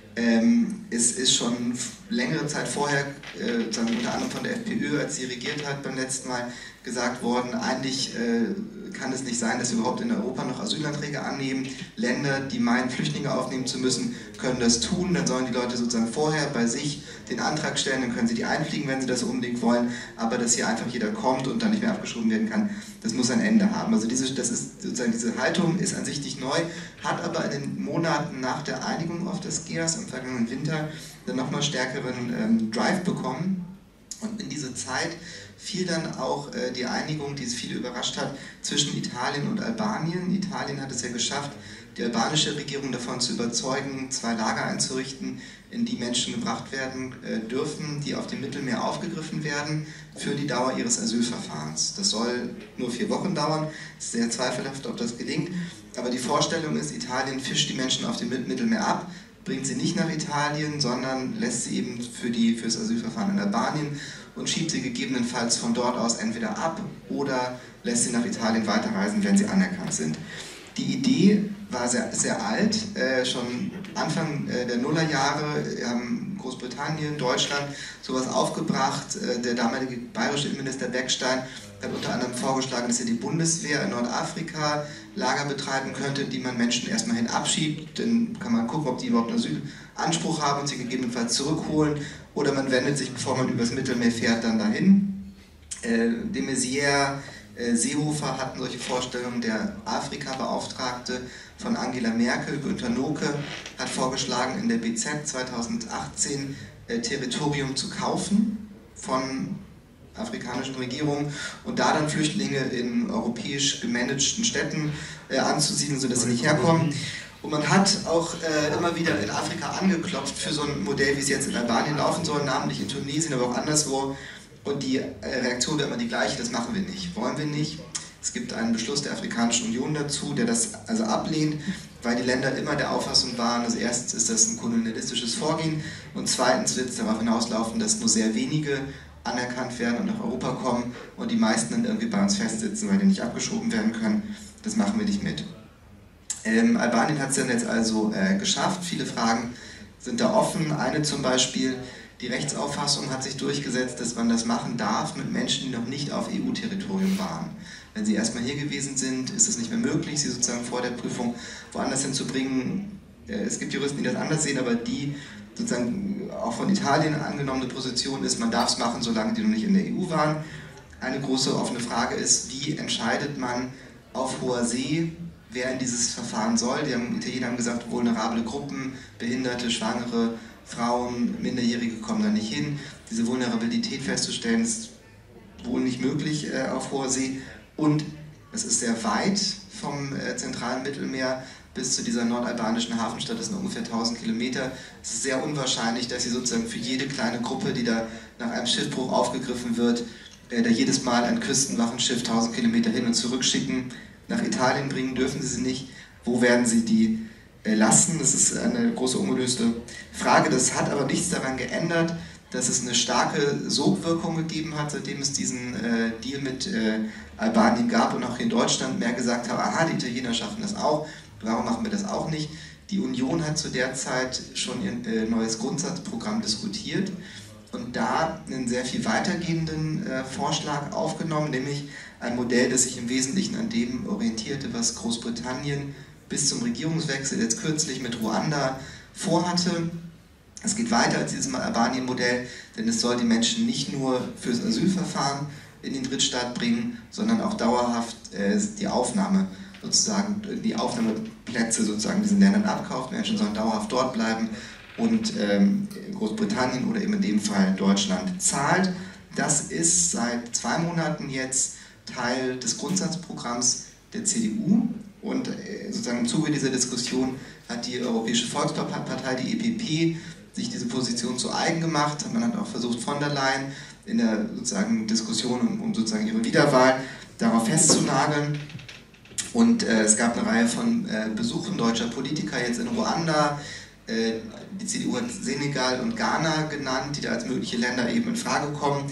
Es ist schon längere Zeit vorher, unter anderem von der FPÖ, als sie regiert hat, beim letzten Mal gesagt worden, eigentlich kann es nicht sein, dass wir überhaupt in Europa noch Asylanträge annehmen. Länder, die meinen, Flüchtlinge aufnehmen zu müssen, können das tun. Dann sollen die Leute sozusagen vorher bei sich den Antrag stellen, dann können sie die einfliegen, wenn sie das unbedingt wollen. Aber dass hier einfach jeder kommt und dann nicht mehr abgeschoben werden kann, das muss ein Ende haben. Also diese Haltung ist an sich nicht neu, hat aber in den Monaten nach der Einigung auf das GEAS im vergangenen Winter dann nochmal stärkeren Drive bekommen. Und in diese Zeit fiel dann auch die Einigung, die es viele überrascht hat, zwischen Italien und Albanien. Italien hat es ja geschafft, die albanische Regierung davon zu überzeugen, 2 Lager einzurichten, in die Menschen gebracht werden dürfen, die auf dem Mittelmeer aufgegriffen werden für die Dauer ihres Asylverfahrens. Das soll nur 4 Wochen dauern, es ist sehr zweifelhaft, ob das gelingt. Aber die Vorstellung ist, Italien fischt die Menschen auf dem Mittelmeer ab, bringt sie nicht nach Italien, sondern lässt sie eben für das Asylverfahren in Albanien und schiebt sie gegebenenfalls von dort aus entweder ab oder lässt sie nach Italien weiterreisen, wenn sie anerkannt sind. Die Idee war sehr, sehr alt, schon Anfang der Nullerjahre haben Großbritannien, Deutschland sowas aufgebracht. Der damalige bayerische Innenminister Beckstein hat unter anderem vorgeschlagen, dass er die Bundeswehr in Nordafrika Lager betreiben könnte, die man Menschen erstmal hin abschiebt. Dann kann man gucken, ob die überhaupt einen Asylanspruch haben und sie gegebenenfalls zurückholen. Oder man wendet sich, bevor man übers Mittelmeer fährt, dann dahin. De Maizière, Seehofer hatten solche Vorstellungen. Der Afrika-Beauftragte von Angela Merkel, Günter Noke, hat vorgeschlagen, in der BZ 2018 Territorium zu kaufen von afrikanischen Regierungen und da dann Flüchtlinge in europäisch gemanagten Städten anzusiedeln, sodass sie nicht herkommen. Und man hat auch immer wieder in Afrika angeklopft für so ein Modell, wie es jetzt in Albanien laufen soll, namentlich in Tunesien, aber auch anderswo. Und die Reaktion war immer die gleiche, das machen wir nicht, wollen wir nicht. Es gibt einen Beschluss der Afrikanischen Union dazu, der das also ablehnt, weil die Länder immer der Auffassung waren, also erstens ist das ein kolonialistisches Vorgehen und zweitens wird es darauf hinauslaufen, dass nur sehr wenige anerkannt werden und nach Europa kommen und die meisten dann irgendwie bei uns festsitzen, weil die nicht abgeschoben werden können. Das machen wir nicht mit. Albanien hat es dann jetzt also geschafft. Viele Fragen sind da offen. Eine zum Beispiel, die Rechtsauffassung hat sich durchgesetzt, dass man das machen darf mit Menschen, die noch nicht auf EU-Territorium waren. Wenn sie erstmal hier gewesen sind, ist es nicht mehr möglich, sie sozusagen vor der Prüfung woanders hinzubringen. Es gibt Juristen, die das anders sehen, aber die sozusagen auch von Italien angenommene Position ist, man darf es machen, solange die noch nicht in der EU waren. Eine große offene Frage ist, wie entscheidet man auf hoher See, wer in dieses Verfahren soll. Die Italiener haben gesagt, vulnerable Gruppen, Behinderte, Schwangere, Frauen, Minderjährige kommen da nicht hin. Diese Vulnerabilität festzustellen, ist wohl nicht möglich auf hoher See. Und es ist sehr weit vom zentralen Mittelmeer bis zu dieser nordalbanischen Hafenstadt, das sind ungefähr 1000 Kilometer. Es ist sehr unwahrscheinlich, dass sie sozusagen für jede kleine Gruppe, die da nach einem Schiffbruch aufgegriffen wird, da jedes Mal ein Küstenwachenschiff 1000 Kilometer hin und zurück schicken. Nach Italien bringen dürfen sie nicht. Wo werden sie die lassen? Das ist eine große ungelöste Frage. Das hat aber nichts daran geändert, dass es eine starke Sogwirkung gegeben hat, seitdem es diesen Deal mit Albanien gab und auch hier in Deutschland mehr gesagt haben, aha, die Italiener schaffen das auch, warum machen wir das auch nicht? Die Union hat zu der Zeit schon ihr neues Grundsatzprogramm diskutiert und da einen sehr viel weitergehenden Vorschlag aufgenommen, nämlich ein Modell, das sich im Wesentlichen an dem orientierte, was Großbritannien bis zum Regierungswechsel jetzt kürzlich mit Ruanda vorhatte. Es geht weiter als dieses Albanien-Modell, denn es soll die Menschen nicht nur fürs Asylverfahren in den Drittstaat bringen, sondern auch dauerhaft die Aufnahme sozusagen, die Aufnahmeplätze sozusagen in diesen Ländern abkauft. Menschen sollen dauerhaft dort bleiben und Großbritannien oder eben in dem Fall Deutschland zahlt. Das ist seit 2 Monaten jetzt Teil des Grundsatzprogramms der CDU und sozusagen im Zuge dieser Diskussion hat die Europäische Volkspartei, die EPP, sich diese Position zu eigen gemacht. Man hat auch versucht, von der Leyen in der sozusagen Diskussion um sozusagen ihre Wiederwahl darauf festzunageln. Und es gab eine Reihe von Besuchen deutscher Politiker jetzt in Ruanda. Die CDU hat Senegal und Ghana genannt, die da als mögliche Länder eben in Frage kommen.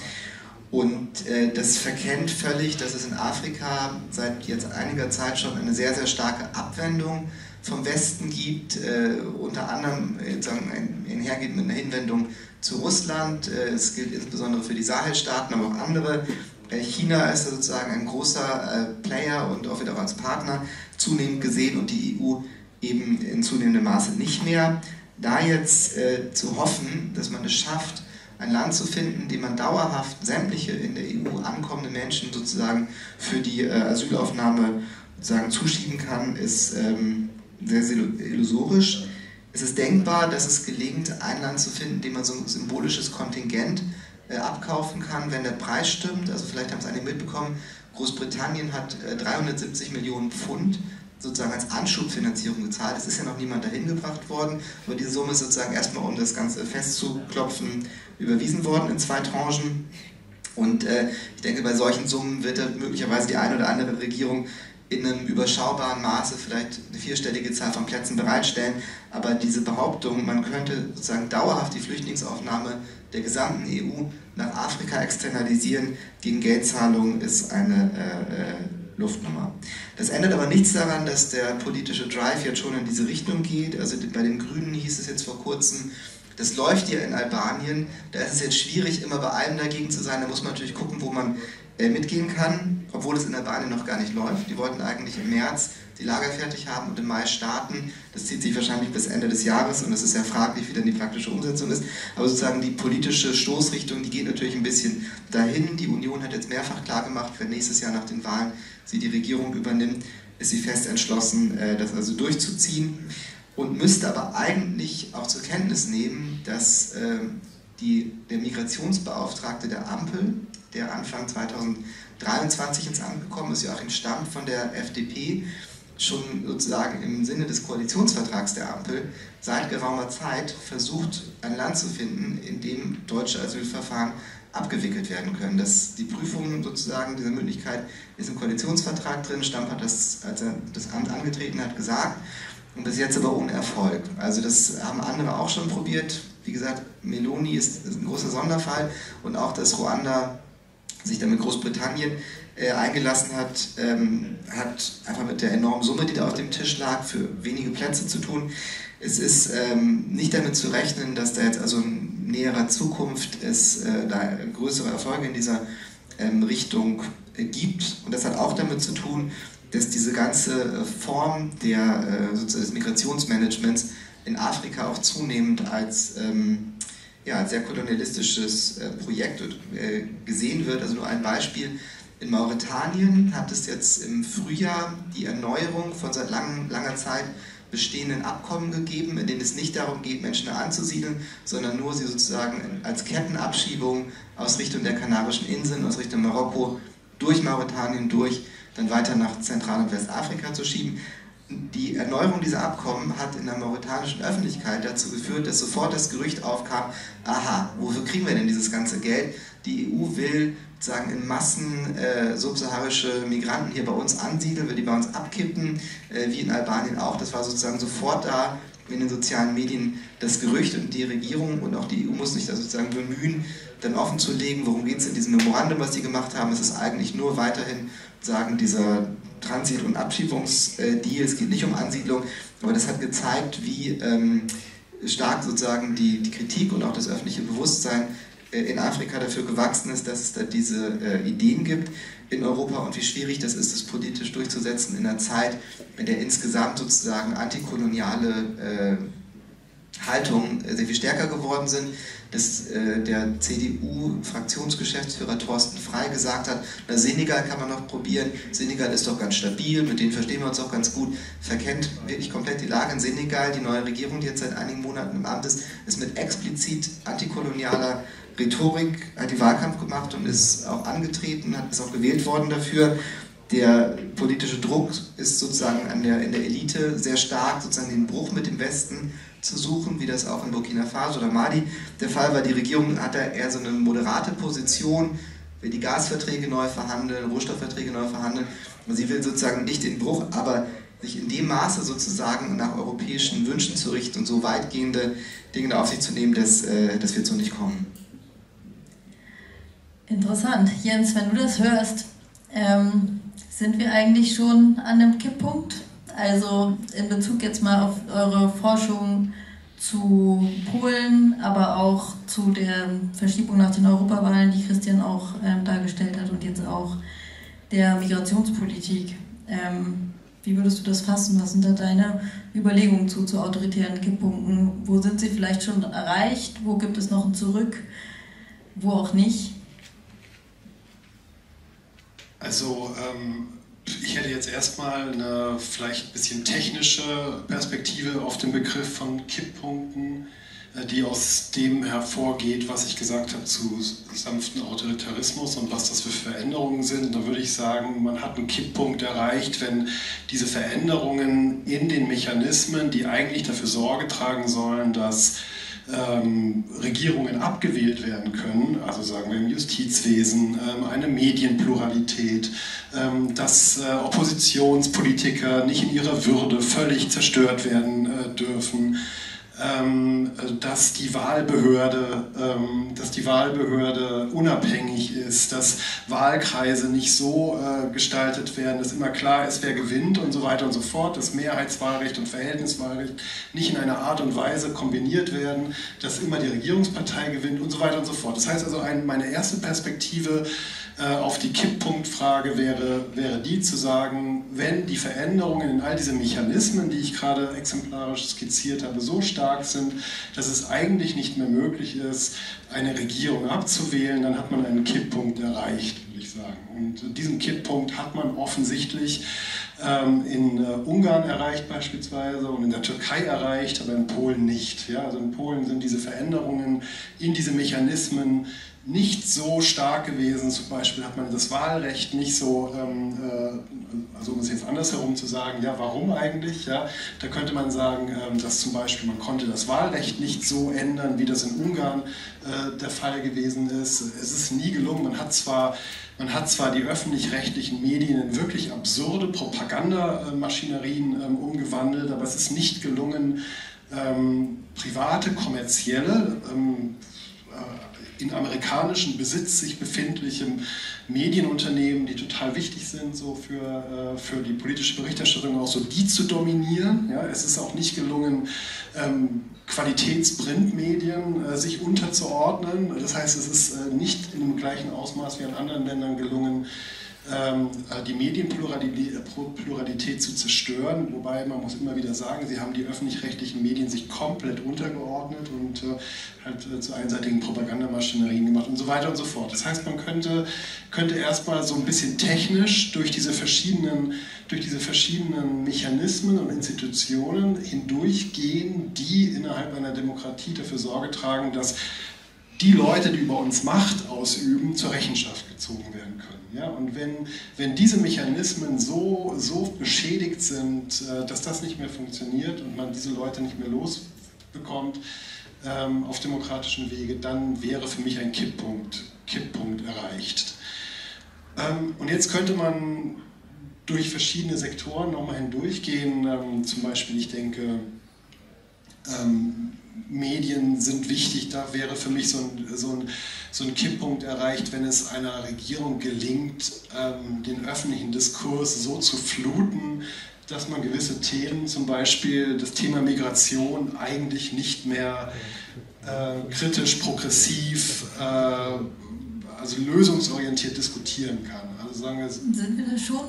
Und das verkennt völlig, dass es in Afrika seit jetzt einiger Zeit schon eine sehr, sehr starke Abwendung vom Westen gibt, unter anderem einhergeht mit einer Hinwendung zu Russland. Es gilt insbesondere für die Sahelstaaten, aber auch andere. China ist sozusagen ein großer Player und auch wieder als Partner zunehmend gesehen und die EU eben in zunehmendem Maße nicht mehr. Da jetzt zu hoffen, dass man es schafft, ein Land zu finden, in dem man dauerhaft sämtliche in der EU ankommende Menschen sozusagen für die Asylaufnahme sozusagen zuschieben kann, ist sehr, sehr illusorisch. Es ist denkbar, dass es gelingt, ein Land zu finden, dem man so ein symbolisches Kontingent abkaufen kann, wenn der Preis stimmt. Also vielleicht haben es einige mitbekommen, Großbritannien hat 370 Millionen Pfund sozusagen als Anschubfinanzierung gezahlt. Es ist ja noch niemand dahin gebracht worden, aber diese Summe ist sozusagen erstmal, um das Ganze festzuklopfen, überwiesen worden in 2 Tranchen. Und ich denke, bei solchen Summen wird dann möglicherweise die eine oder andere Regierung in einem überschaubaren Maße vielleicht eine 4-stellige Zahl von Plätzen bereitstellen, aber diese Behauptung, man könnte sozusagen dauerhaft die Flüchtlingsaufnahme der gesamten EU nach Afrika externalisieren gegen Geldzahlungen, ist eine Luftnummer. Das ändert aber nichts daran, dass der politische Drive jetzt schon in diese Richtung geht. Also bei den Grünen hieß es jetzt vor kurzem, das läuft ja in Albanien, da ist es jetzt schwierig, immer bei allem dagegen zu sein, da muss man natürlich gucken, wo man mitgehen kann, obwohl es in Albanien noch gar nicht läuft. Die wollten eigentlich im März die Lager fertig haben und im Mai starten. Das zieht sich wahrscheinlich bis Ende des Jahres und es ist sehr fraglich, wie dann die praktische Umsetzung ist. Aber sozusagen die politische Stoßrichtung, die geht natürlich ein bisschen dahin. Die Union hat jetzt mehrfach klargemacht, wenn nächstes Jahr nach den Wahlen sie die Regierung übernimmt, ist sie fest entschlossen, das also durchzuziehen und müsste aber eigentlich auch zur Kenntnis nehmen, dass der Migrationsbeauftragte der Ampel, der Anfang 2023 ins Amt gekommen ist, Joachim Stamm von der FDP, schon sozusagen im Sinne des Koalitionsvertrags der Ampel seit geraumer Zeit versucht, ein Land zu finden, in dem deutsche Asylverfahren abgewickelt werden können. Die Prüfung sozusagen dieser Möglichkeit ist im Koalitionsvertrag drin. Stamm hat das, als er das Amt angetreten hat, gesagt und bis jetzt aber ohne Erfolg. Also das haben andere auch schon probiert. Wie gesagt, Meloni ist ein großer Sonderfall und auch, dass Ruanda sich dann mit Großbritannien eingelassen hat, hat einfach mit der enormen Summe, die da auf dem Tisch lag, für wenige Plätze zu tun. Es ist nicht damit zu rechnen, dass da jetzt also in näherer Zukunft es da größere Erfolge in dieser Richtung gibt. Und das hat auch damit zu tun, dass diese ganze Form des Migrationsmanagements in Afrika auch zunehmend als sehr kolonialistisches Projekt gesehen wird. Also nur ein Beispiel. In Mauretanien hat es jetzt im Frühjahr die Erneuerung von seit langer Zeit bestehenden Abkommen gegeben, in denen es nicht darum geht, Menschen anzusiedeln, sondern nur sie sozusagen als Kettenabschiebung aus Richtung der Kanarischen Inseln, aus Richtung Marokko, durch Mauretanien durch, dann weiter nach Zentral- und Westafrika zu schieben. Die Erneuerung dieser Abkommen hat in der mauretanischen Öffentlichkeit dazu geführt, dass sofort das Gerücht aufkam, aha, wofür kriegen wir denn dieses ganze Geld? Die EU will sozusagen in Massen subsaharische Migranten hier bei uns ansiedeln, will die bei uns abkippen, wie in Albanien auch. Das war sozusagen sofort da in den sozialen Medien das Gerücht, und die Regierung und auch die EU muss sich da sozusagen bemühen, dann offen zu legen, worum geht es in diesem Memorandum, was sie gemacht haben. Es ist eigentlich nur weiterhin sagen dieser Transit- und Abschiebungsdeal, es geht nicht um Ansiedlung, aber das hat gezeigt, wie stark sozusagen die Kritik und auch das öffentliche Bewusstsein in Afrika dafür gewachsen ist, dass es da diese Ideen gibt in Europa, und wie schwierig das ist, das politisch durchzusetzen in einer Zeit, in der insgesamt sozusagen antikoloniale Haltungen sehr viel stärker geworden sind, dass der CDU-Fraktionsgeschäftsführer Thorsten Frey gesagt hat, na, Senegal kann man noch probieren, Senegal ist doch ganz stabil, mit denen verstehen wir uns auch ganz gut, verkennt wirklich komplett die Lage in Senegal. Die neue Regierung, die jetzt seit einigen Monaten im Amt ist, ist mit explizit antikolonialer Rhetorik, hat die Wahlkampf gemacht und ist auch angetreten, ist auch gewählt worden dafür. Der politische Druck ist sozusagen in der Elite sehr stark, sozusagen den Bruch mit dem Westen zu suchen, wie das auch in Burkina Faso oder Mali der Fall war. Die Regierung hat da eher so eine moderate Position, will die Gasverträge neu verhandeln, Rohstoffverträge neu verhandeln. Und sie will sozusagen nicht den Bruch, aber sich in dem Maße sozusagen nach europäischen Wünschen zu richten und so weitgehende Dinge auf sich zu nehmen, dass wir so nicht kommen. Interessant. Jens, wenn du das hörst, sind wir eigentlich schon an einem Kipppunkt? Also in Bezug jetzt mal auf eure Forschung zu Polen, aber auch zu der Verschiebung nach den Europawahlen, die Christian auch dargestellt hat, und jetzt auch der Migrationspolitik. Wie würdest du das fassen? Was sind da deine Überlegungen zu autoritären Kipppunkten? Wo sind sie vielleicht schon erreicht? Wo gibt es noch ein Zurück? Wo auch nicht? Also ich hätte jetzt erstmal eine vielleicht ein bisschen technische Perspektive auf den Begriff von Kipppunkten, die aus dem hervorgeht, was ich gesagt habe zu sanften Autoritarismus und was das für Veränderungen sind. Da würde ich sagen, man hat einen Kipppunkt erreicht, wenn diese Veränderungen in den Mechanismen, die eigentlich dafür Sorge tragen sollen, dass Regierungen abgewählt werden können, also sagen wir im Justizwesen, eine Medienpluralität, dass Oppositionspolitiker nicht in ihrer Würde völlig zerstört werden dürfen, dass die Wahlbehörde unabhängig ist, dass Wahlkreise nicht so gestaltet werden, dass immer klar ist, wer gewinnt und so weiter und so fort, dass Mehrheitswahlrecht und Verhältniswahlrecht nicht in einer Art und Weise kombiniert werden, dass immer die Regierungspartei gewinnt und so weiter und so fort. Das heißt also, meine erste Perspektive auf die Kipppunktfrage wäre die zu sagen, wenn die Veränderungen in all diese Mechanismen, die ich gerade exemplarisch skizziert habe, so stark sind, dass es eigentlich nicht mehr möglich ist, eine Regierung abzuwählen, dann hat man einen Kipppunkt erreicht, würde ich sagen. Und diesen Kipppunkt hat man offensichtlich in Ungarn erreicht beispielsweise und in der Türkei erreicht, aber in Polen nicht. Ja, also in Polen sind diese Veränderungen in diese Mechanismen nicht so stark gewesen. Zum Beispiel hat man das Wahlrecht nicht so, also um es jetzt andersherum zu sagen, ja, warum eigentlich? Ja, da könnte man sagen, dass zum Beispiel man konnte das Wahlrecht nicht so ändern, wie das in Ungarn der Fall gewesen ist. Es ist nie gelungen. Man hat zwar die öffentlich-rechtlichen Medien in wirklich absurde Propagandamaschinerien umgewandelt, aber es ist nicht gelungen, private, kommerzielle, in amerikanischem Besitz sich befindliche Medienunternehmen, die total wichtig sind so für die politische Berichterstattung, auch so die zu dominieren. Ja, es ist auch nicht gelungen, Qualitätsprintmedien sich unterzuordnen. Das heißt, es ist nicht in dem gleichen Ausmaß wie in anderen Ländern gelungen, die Medienpluralität zu zerstören, wobei man muss immer wieder sagen, sie haben die öffentlich-rechtlichen Medien sich komplett untergeordnet und halt zu einseitigen Propagandamaschinerien gemacht und so weiter und so fort. Das heißt, man könnte erstmal so ein bisschen technisch durch diese verschiedenen Mechanismen und Institutionen hindurchgehen, die innerhalb einer Demokratie dafür Sorge tragen, dass die Leute, die über uns Macht ausüben, zur Rechenschaft gezogen werden können. Ja? Und wenn diese Mechanismen so beschädigt sind, dass das nicht mehr funktioniert und man diese Leute nicht mehr losbekommt auf demokratischen Wege, dann wäre für mich ein Kipppunkt erreicht. Und jetzt könnte man durch verschiedene Sektoren nochmal hindurchgehen. Zum Beispiel, ich denke, Medien sind wichtig, da wäre für mich so ein Kipppunkt erreicht, wenn es einer Regierung gelingt, den öffentlichen Diskurs so zu fluten, dass man gewisse Themen, zum Beispiel das Thema Migration, eigentlich nicht mehr kritisch, progressiv, also lösungsorientiert diskutieren kann. Also sagen wir, sind wir da schon?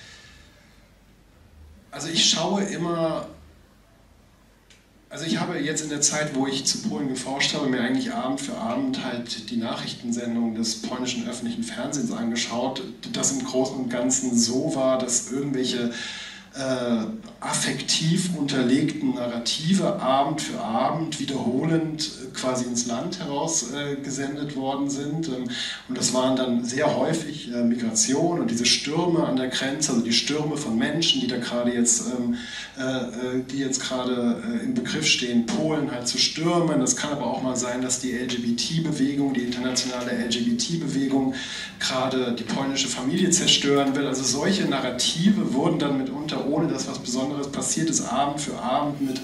Also ich schaue immer. Also ich habe jetzt in der Zeit, wo ich zu Polen geforscht habe, mir eigentlich Abend für Abend halt die Nachrichtensendungen des polnischen öffentlichen Fernsehens angeschaut, das im Großen und Ganzen so war, dass irgendwelche affektiv unterlegten Narrative Abend für Abend wiederholend quasi ins Land heraus gesendet worden sind. Und das waren dann sehr häufig Migration und diese Stürme an der Grenze, also die Stürme von Menschen, die da gerade jetzt, im Begriff stehen, Polen halt zu stürmen. Das kann aber auch mal sein, dass die LGBT-Bewegung, die internationale LGBT-Bewegung gerade die polnische Familie zerstören will. Also solche Narrative wurden dann mitunter, ohne dass was Besonderes passiert ist, Abend für Abend mit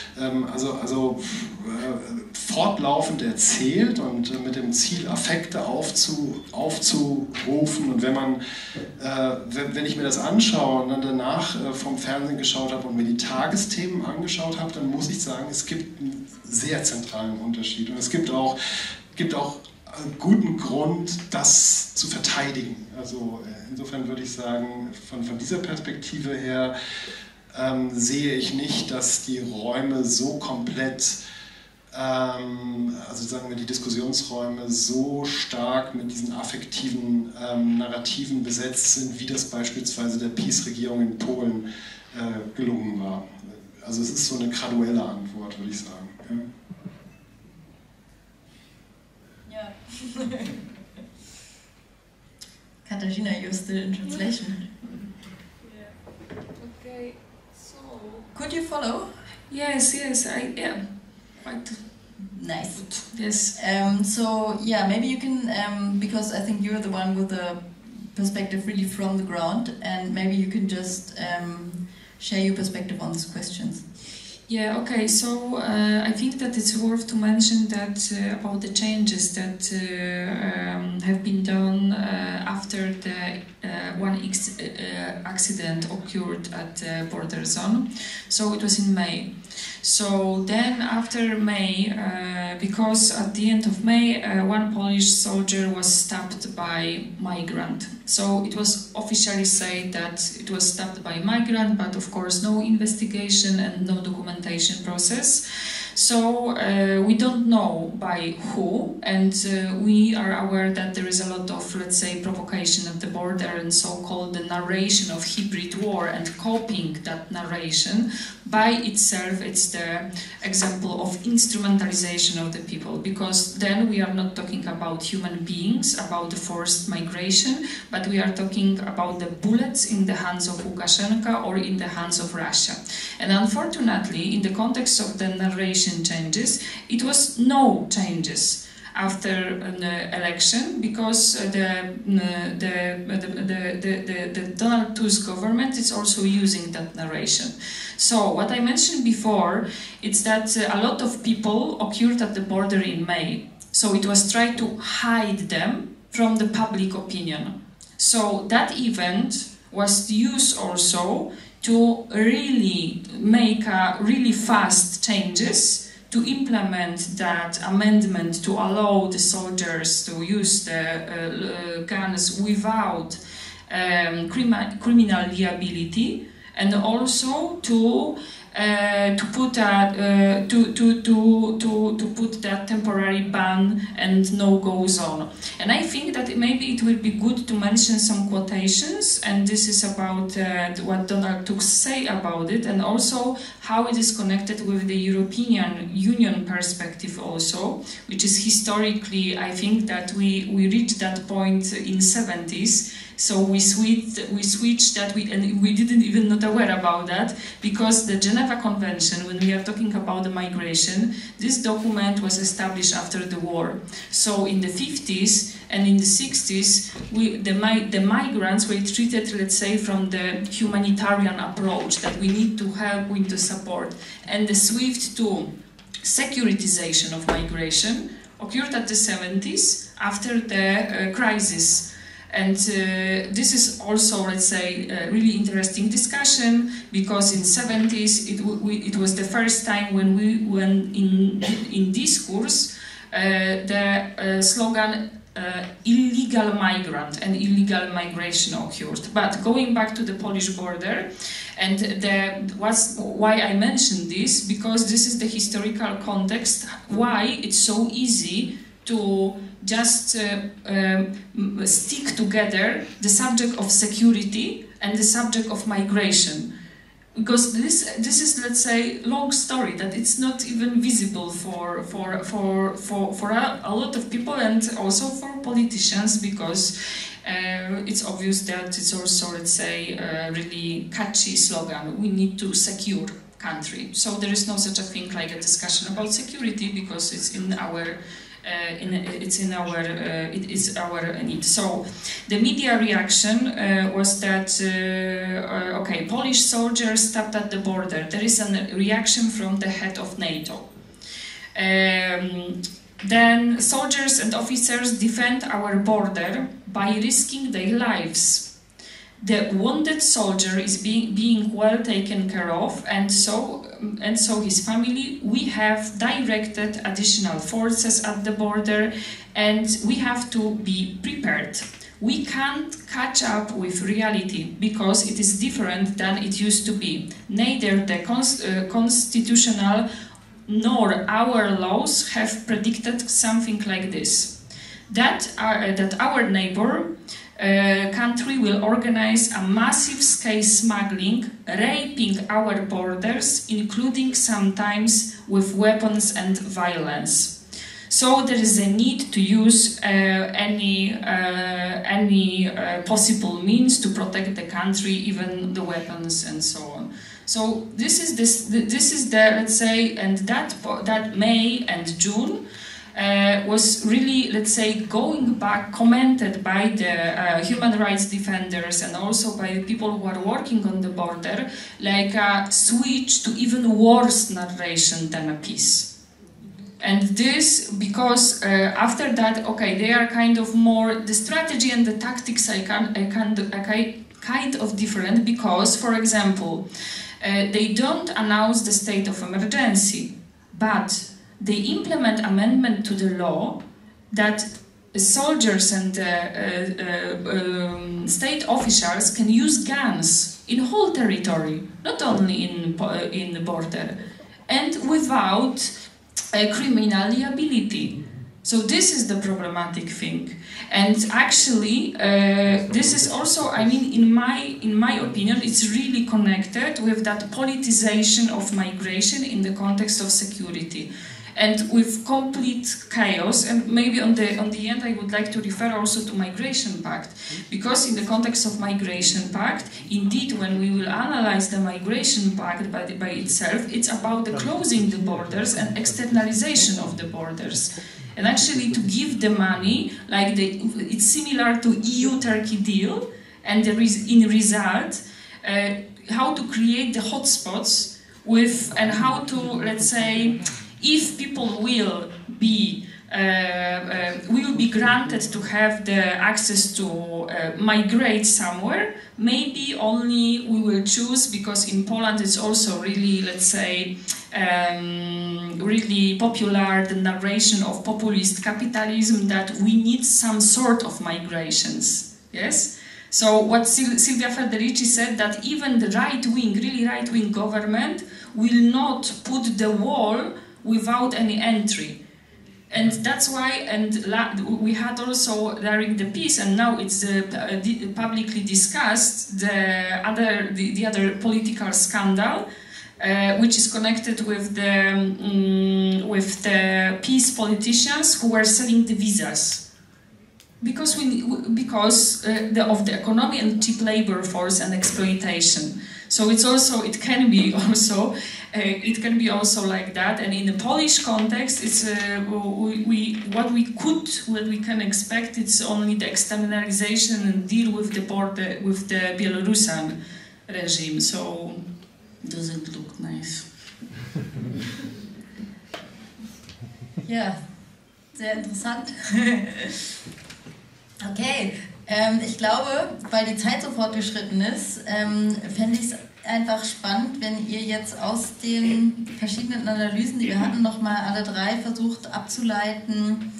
fortlaufend erzählt und mit dem Ziel, Affekte aufzurufen. Und wenn ich mir das anschaue und dann danach vom Fernsehen geschaut habe und mir die Tagesthemen angeschaut habe, dann muss ich sagen, es gibt einen sehr zentralen Unterschied. Und es gibt auch guten Grund, das zu verteidigen. Also insofern würde ich sagen, von dieser Perspektive her sehe ich nicht, dass die Räume so komplett, also sagen wir die Diskussionsräume so stark mit diesen affektiven Narrativen besetzt sind, wie das beispielsweise der PiS-Regierung in Polen gelungen war. Also es ist so eine graduelle Antwort, würde ich sagen. Ja. Katarzyna, you're still in translation. Yeah. Okay. So. Could you follow? Yes, I am. Quite Nice. yes. So yeah, maybe you can, because I think you're the one with the perspective really from the ground, and maybe you can just share your perspective on these questions. Yeah, okay, so I think that it's worth to mention that about the changes that have been done after the accident occurred at the border zone. So it was in May. So then after May, because at the end of May, one Polish soldier was stabbed by migrant. So it was officially said that it was stabbed by migrant, but of course no investigation and no documentation process. So we don't know by who, and we are aware that there is a lot of, let's say, provocation at the border and so-called the narration of hybrid war and copying that narration. By itself, it's the example of instrumentalization of the people, because then we are not talking about human beings, about the forced migration, but we are talking about the bullets in the hands of Lukashenko or in the hands of Russia. And unfortunately, in the context of the narration changes, it was no changes after an election, because the Donald Tusk government is also using that narration. So what I mentioned before, it's that a lot of people occurred at the border in May. So it was tried to hide them from the public opinion. So that event was used also to really make really fast changes to implement that amendment to allow the soldiers to use the guns without criminal liability, and also to put that temporary ban and no-go zone. And I think that maybe it will be good to mention some quotations, and this is about what Donald Tusk say about it, and also how it is connected with the European Union perspective also, which is historically, I think that we reached that point in 70s. So we switched that, and we didn't even not aware about that, because the Geneva Convention, when we are talking about the migration, this document was established after the war. So in the 50s and in the 60s, the migrants were treated, let's say, from the humanitarian approach, that we need to help, we need to support. And the swift to securitization of migration occurred at the 70s after the crisis. And this is also, let's say, a really interesting discussion, because in 70s it was the first time when in discourse the slogan illegal migrant and illegal migration occurred. But going back to the Polish border, and why I mentioned this, because this is the historical context why it's so easy to just stick together the subject of security and the subject of migration, because this is, let's say, long story that it's not even visible for a lot of people, and also for politicians, because it's obvious that it's also, let's say, a really catchy slogan: we need to secure country. So there is no such a thing like a discussion about security, because it's in our it is our need. So the media reaction was that okay, Polish soldiers stopped at the border. There is a reaction from the head of NATO. Then soldiers and officers defend our border by risking their lives. The wounded soldier is being well taken care of, and so his family. We have directed additional forces at the border, and we have to be prepared. We can't catch up with reality, because it is different than it used to be. Neither the constitutional nor our laws have predicted something like this. That our neighbor country will organize a massive scale smuggling, raping our borders, including sometimes with weapons and violence. So there is a need to use any possible means to protect the country, even the weapons and so on. So this is the, let's say, and that May and June was really, let's say, going back, commented by the human rights defenders and also by the people who are working on the border, like a switch to even worse narration than a peace. And this, because after that, okay, they are kind of more, the strategy and the tactics are kind of different, because, for example, they don't announce the state of emergency, but they implement amendment to the law that soldiers and state officials can use guns in whole territory, not only in the border, and without criminal liability. So this is the problematic thing, and actually this is also, I mean, in my opinion, it's really connected with that politicization of migration in the context of security. And with complete chaos, and maybe on the end I would like to refer also to Migration Pact, because in the context of Migration Pact, indeed, when we will analyze the Migration Pact by itself, it's about the closing the borders and externalization of the borders. And actually to give the money, like it's similar to EU-Turkey deal, and there is, in result, how to create the hotspots with, and how to, let's say, if people will be granted to have the access to migrate somewhere, maybe only we will choose, because in Poland it's also really, let's say, really popular, the narration of populist capitalism, that we need some sort of migrations, yes? So what Silvia Federici said, that even the right-wing, really right-wing government will not put the wall without any entry. And that's why, and we had also during the piece, and now it's publicly discussed, the other political scandal, which is connected with the peace politicians who were selling the visas. Because of the economy and cheap labor force and exploitation. So it's also, it can be also like that. And in the Polish context, it's what we can expect. It's only the externalization and deal with the border with the Belarusian regime. So doesn't look nice. Ja, sehr interessant. Okay, ich glaube, weil die Zeit so fortgeschritten ist, fände ich es einfach spannend, wenn ihr jetzt aus den verschiedenen Analysen, die wir hatten, nochmal alle drei versucht abzuleiten,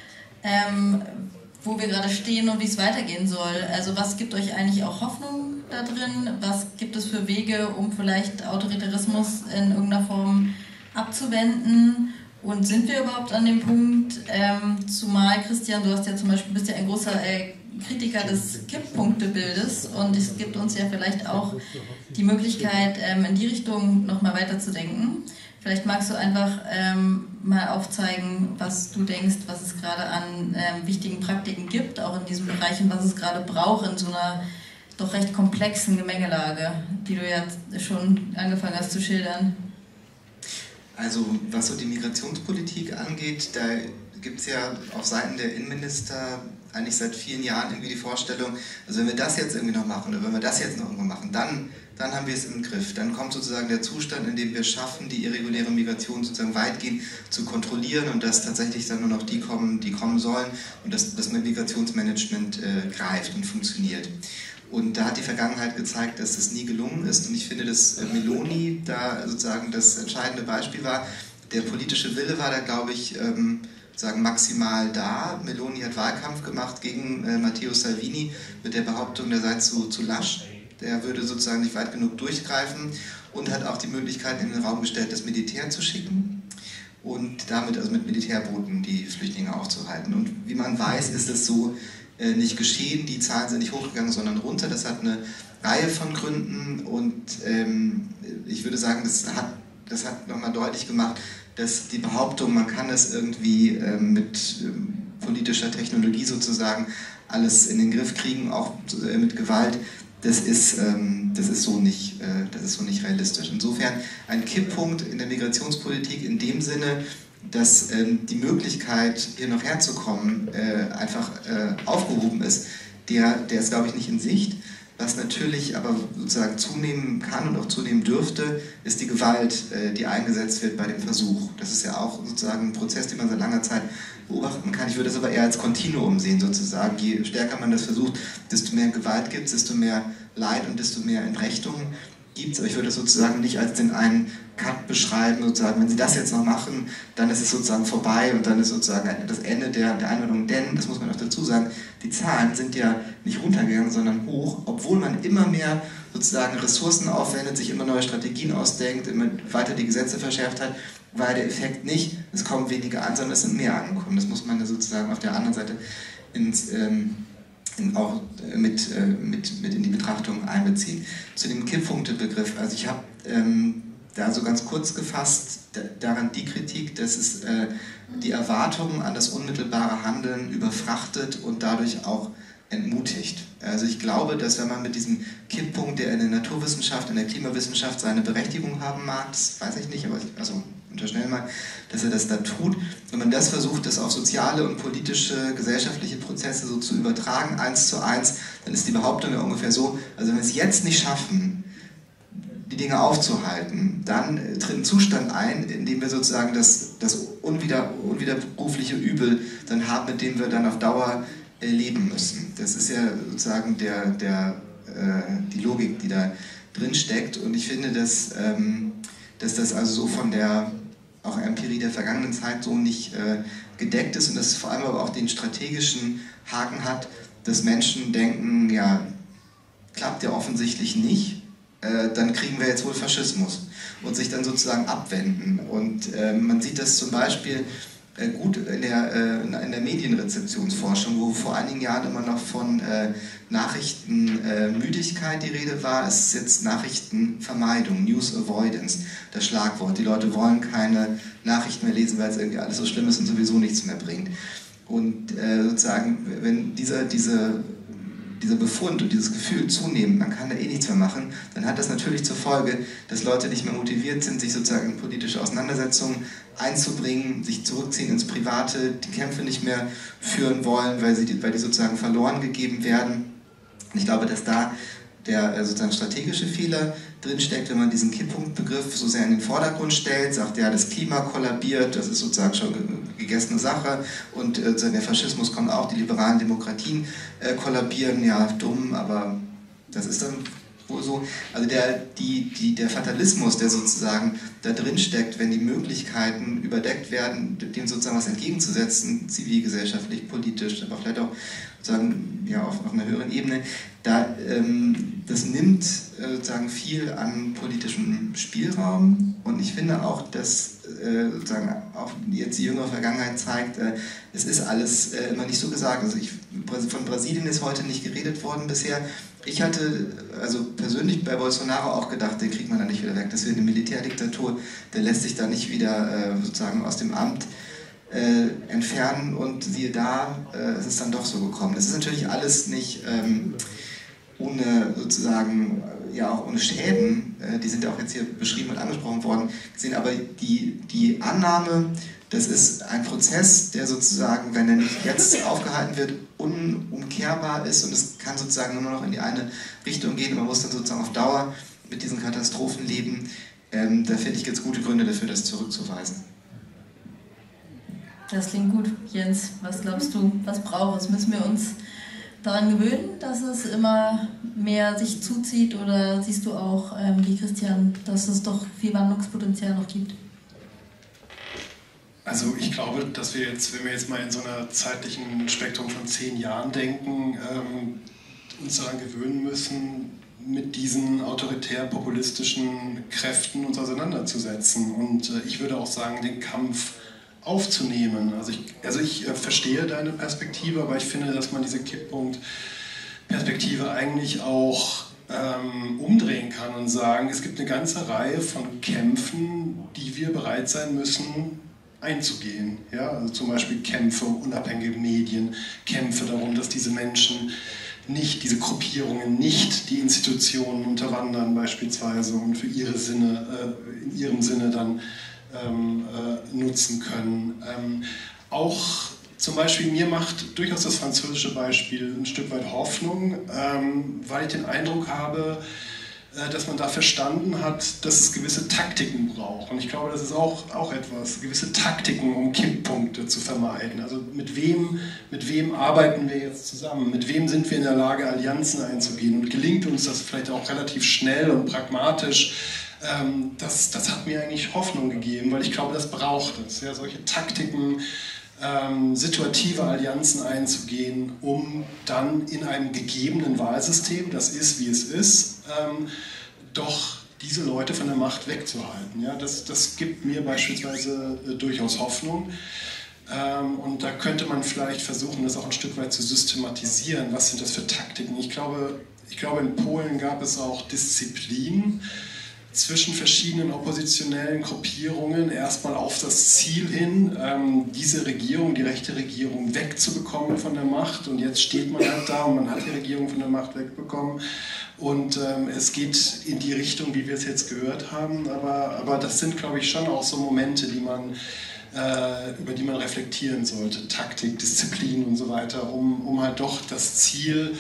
wo wir gerade stehen und wie es weitergehen soll. Also was gibt euch eigentlich auch Hoffnung da drin? Was gibt es für Wege, um vielleicht Autoritarismus in irgendeiner Form abzuwenden? Und sind wir überhaupt an dem Punkt, zumal Christian, du hast ja zum Beispiel, bist ja ein großer Kritiker des Kipppunktebildes und es gibt uns ja vielleicht auch die Möglichkeit, in die Richtung nochmal weiterzudenken. Vielleicht magst du einfach mal aufzeigen, was du denkst, was es gerade an wichtigen Praktiken gibt, auch in diesem Bereich und was es gerade braucht in so einer doch recht komplexen Gemengelage, die du ja schon angefangen hast zu schildern. Also was so die Migrationspolitik angeht, da gibt es ja auf Seiten der Innenminister eigentlich seit vielen Jahren irgendwie die Vorstellung, also wenn wir das jetzt irgendwie noch machen oder wenn wir das jetzt noch irgendwann machen, dann haben wir es im Griff. Dann kommt sozusagen der Zustand, in dem wir schaffen, die irreguläre Migration sozusagen weitgehend zu kontrollieren und dass tatsächlich dann nur noch die kommen sollen und dass das Migrationsmanagement greift und funktioniert. Und da hat die Vergangenheit gezeigt, dass das nie gelungen ist. Und ich finde, dass Meloni da sozusagen das entscheidende Beispiel war. Der politische Wille war da, glaube ich, maximal da. Meloni hat Wahlkampf gemacht gegen Matteo Salvini mit der Behauptung, der sei zu lasch. Der würde sozusagen nicht weit genug durchgreifen und hat auch die Möglichkeit in den Raum gestellt, das Militär zu schicken und damit also mit Militärbooten die Flüchtlinge aufzuhalten. Und wie man weiß, ist es so nicht geschehen. Die Zahlen sind nicht hochgegangen, sondern runter. Das hat eine Reihe von Gründen und ich würde sagen, das hat nochmal deutlich gemacht, dass die Behauptung, man kann es irgendwie mit politischer Technologie sozusagen alles in den Griff kriegen, auch mit Gewalt, das ist so nicht realistisch. Insofern ein Kipppunkt in der Migrationspolitik in dem Sinne, dass die Möglichkeit, hier noch herzukommen, einfach aufgehoben ist, der ist, glaube ich, nicht in Sicht. Was natürlich aber sozusagen zunehmen kann und auch zunehmen dürfte, ist die Gewalt, die eingesetzt wird bei dem Versuch. Das ist ja auch sozusagen ein Prozess, den man seit langer Zeit beobachten kann. Ich würde das aber eher als Kontinuum sehen sozusagen. Je stärker man das versucht, desto mehr Gewalt gibt es, desto mehr Leid und desto mehr Entrechtung gibt es. Aber ich würde das sozusagen nicht als den einen Cut beschreiben, sozusagen, wenn Sie das jetzt noch machen, dann ist es sozusagen vorbei und dann ist sozusagen das Ende der Einwanderung. Denn, das muss man auch dazu sagen, die Zahlen sind ja nicht runtergegangen, sondern hoch, obwohl man immer mehr sozusagen Ressourcen aufwendet, sich immer neue Strategien ausdenkt, immer weiter die Gesetze verschärft hat, war der Effekt nicht, es kommen weniger an, sondern es sind mehr angekommen. Das muss man ja sozusagen auf der anderen Seite auch mit in die Betrachtung einbeziehen. Zu dem Kipppunktebegriff, also ich habe da so ganz kurz gefasst daran die Kritik, dass es die Erwartungen an das unmittelbare Handeln überfrachtet und dadurch auch entmutigt. Also ich glaube, dass wenn man mit diesem Kipppunkt, der in der Naturwissenschaft, in der Klimawissenschaft seine Berechtigung haben mag, das weiß ich nicht, aber unterstellen mal, dass er das da tut. Wenn man das versucht, das auf soziale und politische, gesellschaftliche Prozesse so zu übertragen, 1:1, dann ist die Behauptung ja ungefähr so, also wenn wir es jetzt nicht schaffen, die Dinge aufzuhalten, dann tritt ein Zustand ein, in dem wir sozusagen das unwiderrufliche Übel dann haben, mit dem wir dann auf Dauer leben müssen. Das ist ja sozusagen die Logik, die da drin steckt. Und ich finde, dass das also so von der auch Empirie der vergangenen Zeit so nicht gedeckt ist und dass es vor allem aber auch den strategischen Haken hat, dass Menschen denken, ja, klappt ja offensichtlich nicht, dann kriegen wir jetzt wohl Faschismus und sich dann sozusagen abwenden. Und man sieht das zum Beispiel gut in der Medienrezeptionsforschung, wo vor einigen Jahren immer noch von Nachrichtenmüdigkeit die Rede war, ist jetzt Nachrichtenvermeidung, News Avoidance, das Schlagwort. Die Leute wollen keine Nachrichten mehr lesen, weil es irgendwie alles so schlimm ist und sowieso nichts mehr bringt. Und sozusagen, wenn dieser Befund und dieses Gefühl zunehmen, man kann da eh nichts mehr machen, dann hat das natürlich zur Folge, dass Leute nicht mehr motiviert sind, sich sozusagen in politische Auseinandersetzungen einzubringen, sich zurückziehen ins Private, die Kämpfe nicht mehr führen wollen, weil die sozusagen verloren gegeben werden. Und ich glaube, dass da der sozusagen strategische Fehler drinsteckt, wenn man diesen Kipppunktbegriff so sehr in den Vordergrund stellt, sagt, ja, das Klima kollabiert, das ist sozusagen schon gegessene Sache und der Faschismus kommt auch, die liberalen Demokratien kollabieren, ja, dumm, aber das ist dann wohl so. Also der Fatalismus, der sozusagen da drin steckt, wenn die Möglichkeiten überdeckt werden, dem sozusagen was entgegenzusetzen, zivilgesellschaftlich, politisch, aber vielleicht auch sozusagen ja, auf einer höheren Ebene, das nimmt sozusagen viel an politischem Spielraum und ich finde auch, dass sozusagen auch jetzt die jüngere Vergangenheit zeigt, es ist alles immer nicht so gesagt. Also von Brasilien ist heute nicht geredet worden bisher. Ich hatte also persönlich bei Bolsonaro auch gedacht, den kriegt man da nicht wieder weg. Das wird eine Militärdiktatur, der lässt sich da nicht wieder sozusagen aus dem Amt entfernen und siehe da, es ist dann doch so gekommen. Das ist natürlich alles nicht ohne sozusagen, ja auch ohne Schäden, die sind ja auch jetzt hier beschrieben und angesprochen worden, gesehen, aber die Annahme, das ist ein Prozess, der sozusagen, wenn er nicht jetzt aufgehalten wird, unumkehrbar ist und es kann sozusagen nur noch in die eine Richtung gehen und man muss dann sozusagen auf Dauer mit diesen Katastrophen leben, da finde ich jetzt gute Gründe dafür, das zurückzuweisen. Das klingt gut. Jens, was glaubst du, was braucht es? Müssen wir uns daran gewöhnen, dass es immer mehr sich zuzieht oder siehst du auch, wie Christian, dass es doch viel Wandlungspotenzial noch gibt? Also ich glaube, dass wir jetzt, wenn wir jetzt mal in so einer zeitlichen Spektrum von 10 Jahren denken, uns daran gewöhnen müssen, mit diesen autoritär-populistischen Kräften uns auseinanderzusetzen. Und ich würde auch sagen, den Kampf aufzunehmen. Also ich verstehe deine Perspektive, aber ich finde, dass man diese Kipppunkt-Perspektive eigentlich auch umdrehen kann und sagen, es gibt eine ganze Reihe von Kämpfen, die wir bereit sein müssen einzugehen. Ja? Also zum Beispiel Kämpfe um unabhängige Medien, Kämpfe darum, dass diese Menschen nicht, diese Gruppierungen nicht die Institutionen unterwandern beispielsweise und für ihre Sinne, in ihrem Sinne dann nutzen können. Auch zum Beispiel mir macht durchaus das französische Beispiel ein Stück weit Hoffnung, weil ich den Eindruck habe, dass man da verstanden hat, dass es gewisse Taktiken braucht. Und ich glaube, das ist auch etwas, gewisse Taktiken, um Kipppunkte zu vermeiden. Also mit wem arbeiten wir jetzt zusammen? Mit wem sind wir in der Lage, Allianzen einzugehen? Und gelingt uns das vielleicht auch relativ schnell und pragmatisch? Das hat mir eigentlich Hoffnung gegeben, weil ich glaube, das braucht es. Ja, solche Taktiken, situative Allianzen einzugehen, um dann in einem gegebenen Wahlsystem, das ist, wie es ist, doch diese Leute von der Macht wegzuhalten. Ja, das gibt mir beispielsweise durchaus Hoffnung. Und da könnte man vielleicht versuchen, das auch ein Stück weit zu systematisieren. Was sind das für Taktiken? Ich glaube, in Polen gab es auch Disziplin zwischen verschiedenen oppositionellen Gruppierungen erstmal auf das Ziel hin, diese Regierung, die rechte Regierung wegzubekommen von der Macht. Und jetzt steht man halt da und man hat die Regierung von der Macht wegbekommen. Und es geht in die Richtung, wie wir es jetzt gehört haben. Aber das sind, glaube ich, schon auch so Momente, über die man reflektieren sollte. Taktik, Disziplin und so weiter, um halt doch das Ziel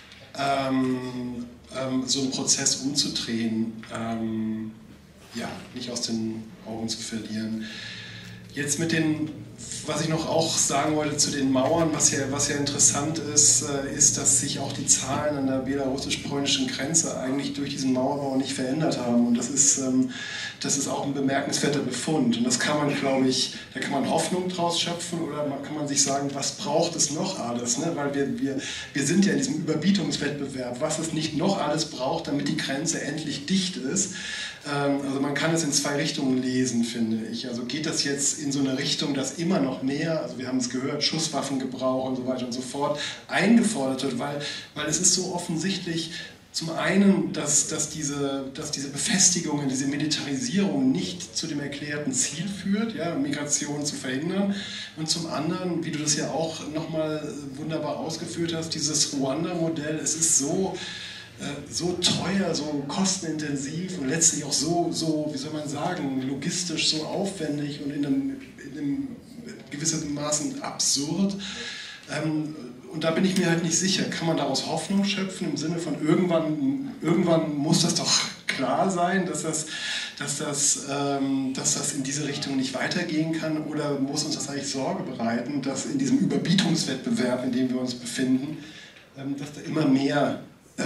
so einen Prozess umzudrehen, nicht aus den Augen zu verlieren. Jetzt mit den, was ich noch auch sagen wollte zu den Mauern, was ja interessant ist, ist, dass sich auch die Zahlen an der belarussisch-polnischen Grenze eigentlich durch diesen Mauerbau nicht verändert haben. Und das ist auch ein bemerkenswerter Befund. Und das kann man, glaube ich, da kann man Hoffnung draus schöpfen oder kann man sich sagen, was braucht es noch alles? Ne? Weil wir sind ja in diesem Überbietungswettbewerb, was es nicht noch alles braucht, damit die Grenze endlich dicht ist. Also man kann es in zwei Richtungen lesen, finde ich. Also geht das jetzt in so eine Richtung, dass immer noch mehr, also wir haben es gehört, Schusswaffengebrauch und so weiter und so fort eingefordert wird, weil es ist so offensichtlich, zum einen, dass diese Befestigung, diese Militarisierung nicht zu dem erklärten Ziel führt, ja, Migration zu verhindern. Und zum anderen, wie du das ja auch nochmal wunderbar ausgeführt hast, dieses Ruanda-Modell, es ist so teuer, so kostenintensiv und letztlich auch so, wie soll man sagen, logistisch so aufwendig und in einem gewissen Maßen absurd. Und da bin ich mir halt nicht sicher, kann man daraus Hoffnung schöpfen im Sinne von irgendwann muss das doch klar sein, dass das in diese Richtung nicht weitergehen kann, oder muss uns das eigentlich Sorge bereiten, dass in diesem Überbietungswettbewerb, in dem wir uns befinden, dass da immer mehr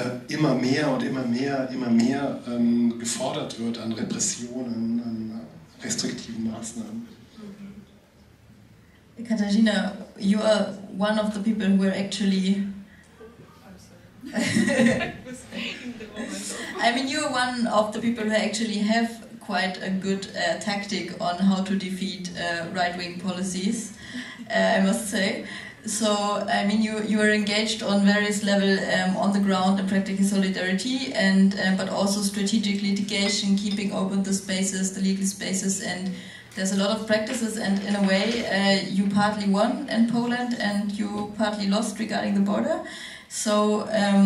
gefordert wird an Repressionen, an restriktiven Maßnahmen. Katarzyna, you are one of the people who are actually... I mean, you are one of the people who actually have quite a good tactic on how to defeat right-wing policies, I must say. So, I mean, you are engaged on various levels on the ground in practical solidarity, and but also strategic litigation, keeping open the spaces, the legal spaces, and there's a lot of practices, and in a way you partly won in Poland and you partly lost regarding the border. So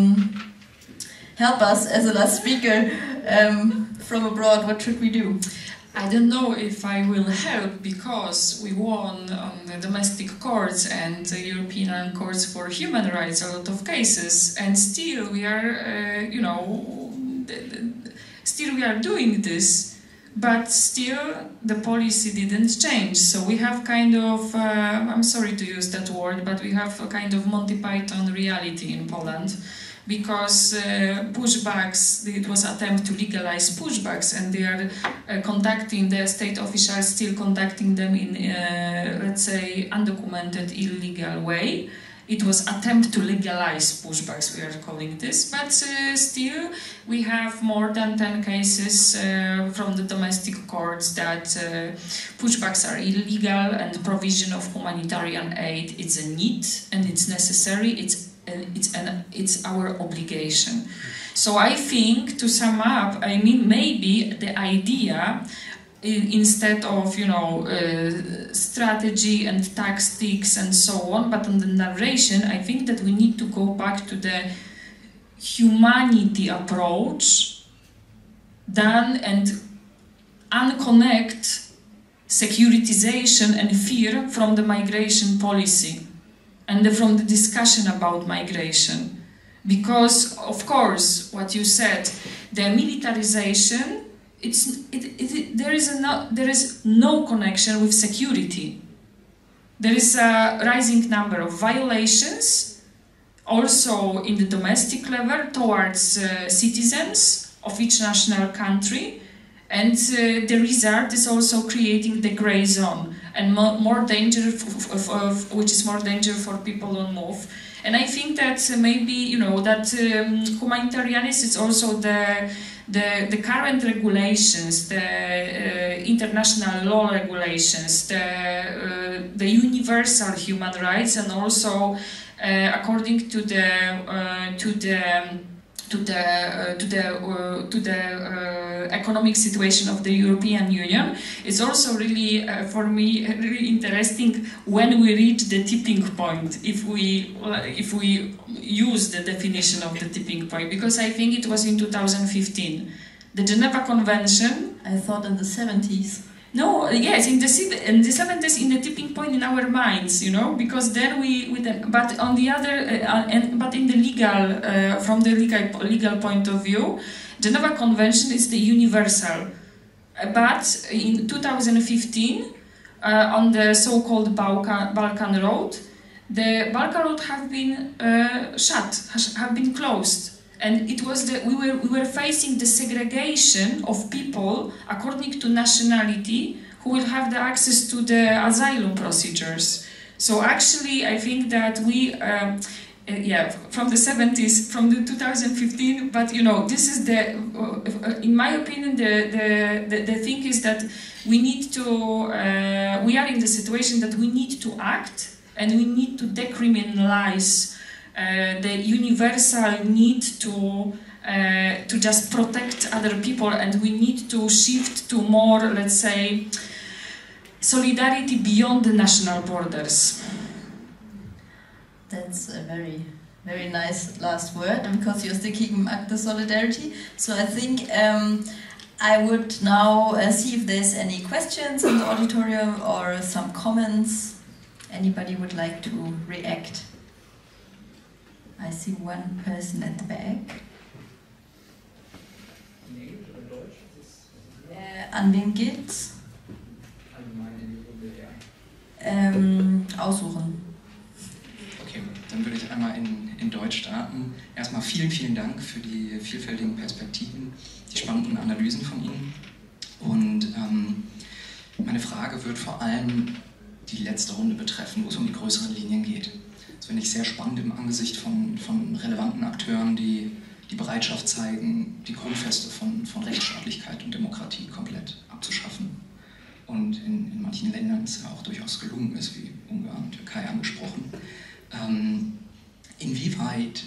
help us as a last speaker from abroad, what should we do? I don't know if I will help, because we won on the domestic courts and the European courts for human rights a lot of cases, and still we are, still we are doing this. But still, the policy didn't change. So we have kind of, I'm sorry to use that word, but we have a kind of Monty Python reality in Poland, because pushbacks, it was an attempt to legalize pushbacks, and they are conducting, the state officials still conducting them in, let's say, undocumented, illegal way. It was attempt to legalize pushbacks, we are calling this, but still we have more than 10 cases from the domestic courts that pushbacks are illegal, and provision of humanitarian aid, it's a need and it's necessary, it's our obligation. So I think, to sum up, I mean, maybe the idea, instead of, strategy and tactics and so on, but on the narration, I think that we need to go back to the humanity approach, and unconnect securitization and fear from the migration policy and from the discussion about migration. Because, of course, what you said, the militarization, there is no connection with security. There is a rising number of violations, also in the domestic level, towards citizens of each national country, and the result is also creating the grey zone, and more danger, which is more danger for people on move. And I think that maybe, that humanitarianism is also the current regulations, the international law regulations, the universal human rights, and also according to the economic situation of the European Union. It's also really, for me, really interesting when we reach the tipping point, if we use the definition of the tipping point, because I think it was in 2015. The Geneva Convention... I thought in the 70s. No, yes, in the 70s, in the tipping point in our minds, because then but on the other, but in the legal, from the legal point of view, Geneva Convention is the universal. But in 2015, on the so-called Balkan Road. The Balkan Road have been have been closed, and it was we were facing the segregation of people according to nationality who will have the access to the asylum procedures. So actually, I think that we. From the 70s, from the 2015, but you know, this is the, in my opinion, the thing is that we need to, we are in the situation that we need to act and we need to decriminalize the universal need to just protect other people, and we need to shift to more, let's say, solidarity beyond the national borders. That's a very, very nice last word, because you're sticking at the solidarity. So I think I would now see if there's any questions in the auditorium or some comments. Anybody would like to react? I see one person at the back. An wen geht's? Aussuchen. Okay, dann würde ich einmal in Deutsch starten. Erstmal vielen, vielen Dank für die vielfältigen Perspektiven, die spannenden Analysen von Ihnen. Und meine Frage wird vor allem die letzte Runde betreffen, wo es um die größeren Linien geht. Das finde ich sehr spannend im Angesicht von relevanten Akteuren, die Bereitschaft zeigen, die Grundfeste von Rechtsstaatlichkeit und Demokratie komplett abzuschaffen. Und in manchen Ländern es ja auch durchaus gelungen ist, wie Ungarn und Türkei angesprochen. Inwieweit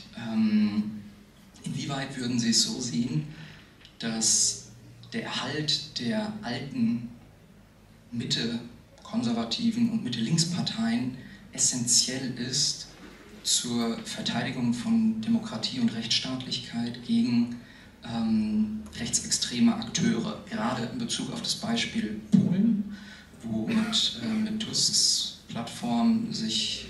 würden Sie es so sehen, dass der Erhalt der alten Mitte, konservativen und Mitte-Links-Parteien essentiell ist zur Verteidigung von Demokratie und Rechtsstaatlichkeit gegen rechtsextreme Akteure, gerade in Bezug auf das Beispiel Polen, wo mit Tusks Plattform sich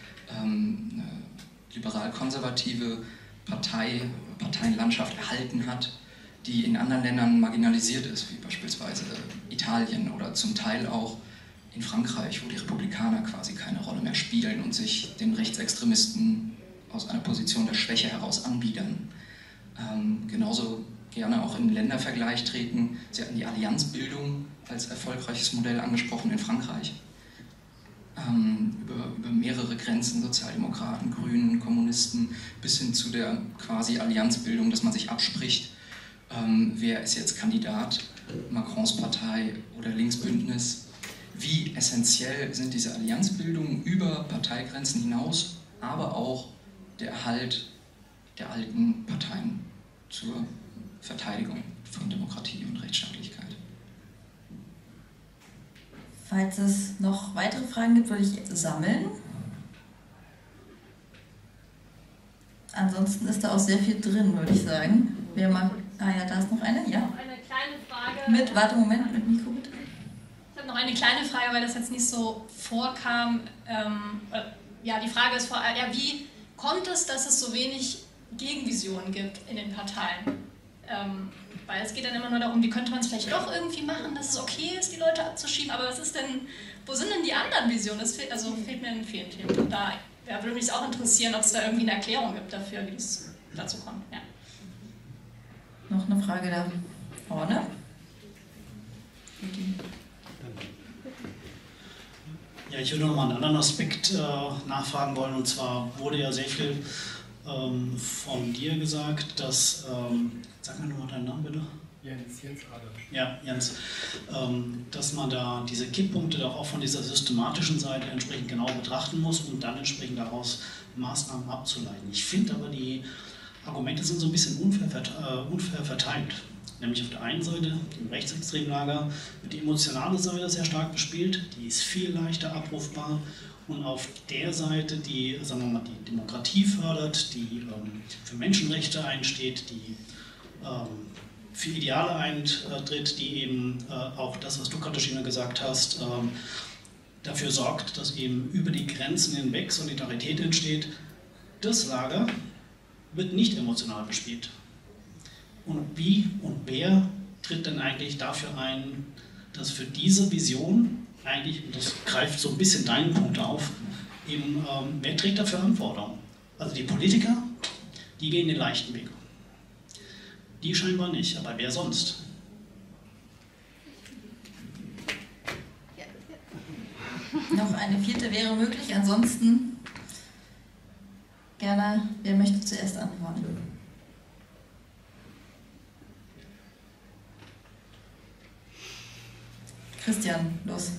liberal-konservative Parteienlandschaft erhalten hat, die in anderen Ländern marginalisiert ist, wie beispielsweise Italien oder zum Teil auch in Frankreich, wo die Republikaner quasi keine Rolle mehr spielen und sich den Rechtsextremisten aus einer Position der Schwäche heraus anbiedern. Genauso gerne auch im Ländervergleich treten. Sie hatten die Allianzbildung als erfolgreiches Modell angesprochen in Frankreich. Über mehrere Grenzen, Sozialdemokraten, Grünen, Kommunisten, bis hin zu der quasi Allianzbildung, dass man sich abspricht, wer ist jetzt Kandidat, Macrons Partei oder Linksbündnis. Wie essentiell sind diese Allianzbildungen über Parteigrenzen hinaus, aber auch der Erhalt der alten Parteien zur Verteidigung von Demokratie und Rechtsstaatlichkeit? Falls es noch weitere Fragen gibt, würde ich sammeln. Ansonsten ist da auch sehr viel drin, würde ich sagen. Wer mag... Ah ja, da ist noch eine. Ja. Eine kleine Frage. Moment, mit Mikro bitte. Ich habe noch eine kleine Frage, weil das jetzt nicht so vorkam. Die Frage ist vor allem, wie kommt es, dass es so wenig Gegenvisionen gibt in den Parteien? Weil es geht dann immer nur darum, wie könnte man es vielleicht doch irgendwie machen, dass es okay ist, die Leute abzuschieben, aber wo sind denn die anderen Visionen? Das fehlt mir in vielen Themen. Da würde mich auch interessieren, ob es da irgendwie eine Erklärung gibt dafür, wie es dazu kommt. Ja. Noch eine Frage da vorne. Ja, ich würde noch mal einen anderen Aspekt nachfragen wollen, und zwar wurde ja sehr viel von dir gesagt, dass, sag mir nochmal deinen Namen bitte. Jens Ader. Ja, Jens. Dass man da diese Kipppunkte doch auch von dieser systematischen Seite entsprechend genau betrachten muss, um dann entsprechend daraus Maßnahmen abzuleiten. Ich finde aber, die Argumente sind so ein bisschen unfair verteilt. Nämlich auf der einen Seite, im rechtsextremen Lager, wird die emotionale Seite sehr stark bespielt, die ist viel leichter abrufbar. Und auf der Seite, die, sagen wir mal, die Demokratie fördert, die für Menschenrechte einsteht, die für Ideale eintritt, die eben auch das, was du, Katharina, gesagt hast, dafür sorgt, dass eben über die Grenzen hinweg Solidarität entsteht. Das Lager wird nicht emotional bespielt. Und wie und wer tritt denn eigentlich dafür ein, dass für diese Vision eigentlich, und das greift so ein bisschen deinen Punkt auf, eben, wer trägt dafür Verantwortung? Also die Politiker, die gehen den leichten Weg. Die scheinbar nicht, aber wer sonst? Noch eine vierte wäre möglich, ansonsten gerne, wer möchte zuerst antworten? Christian, los.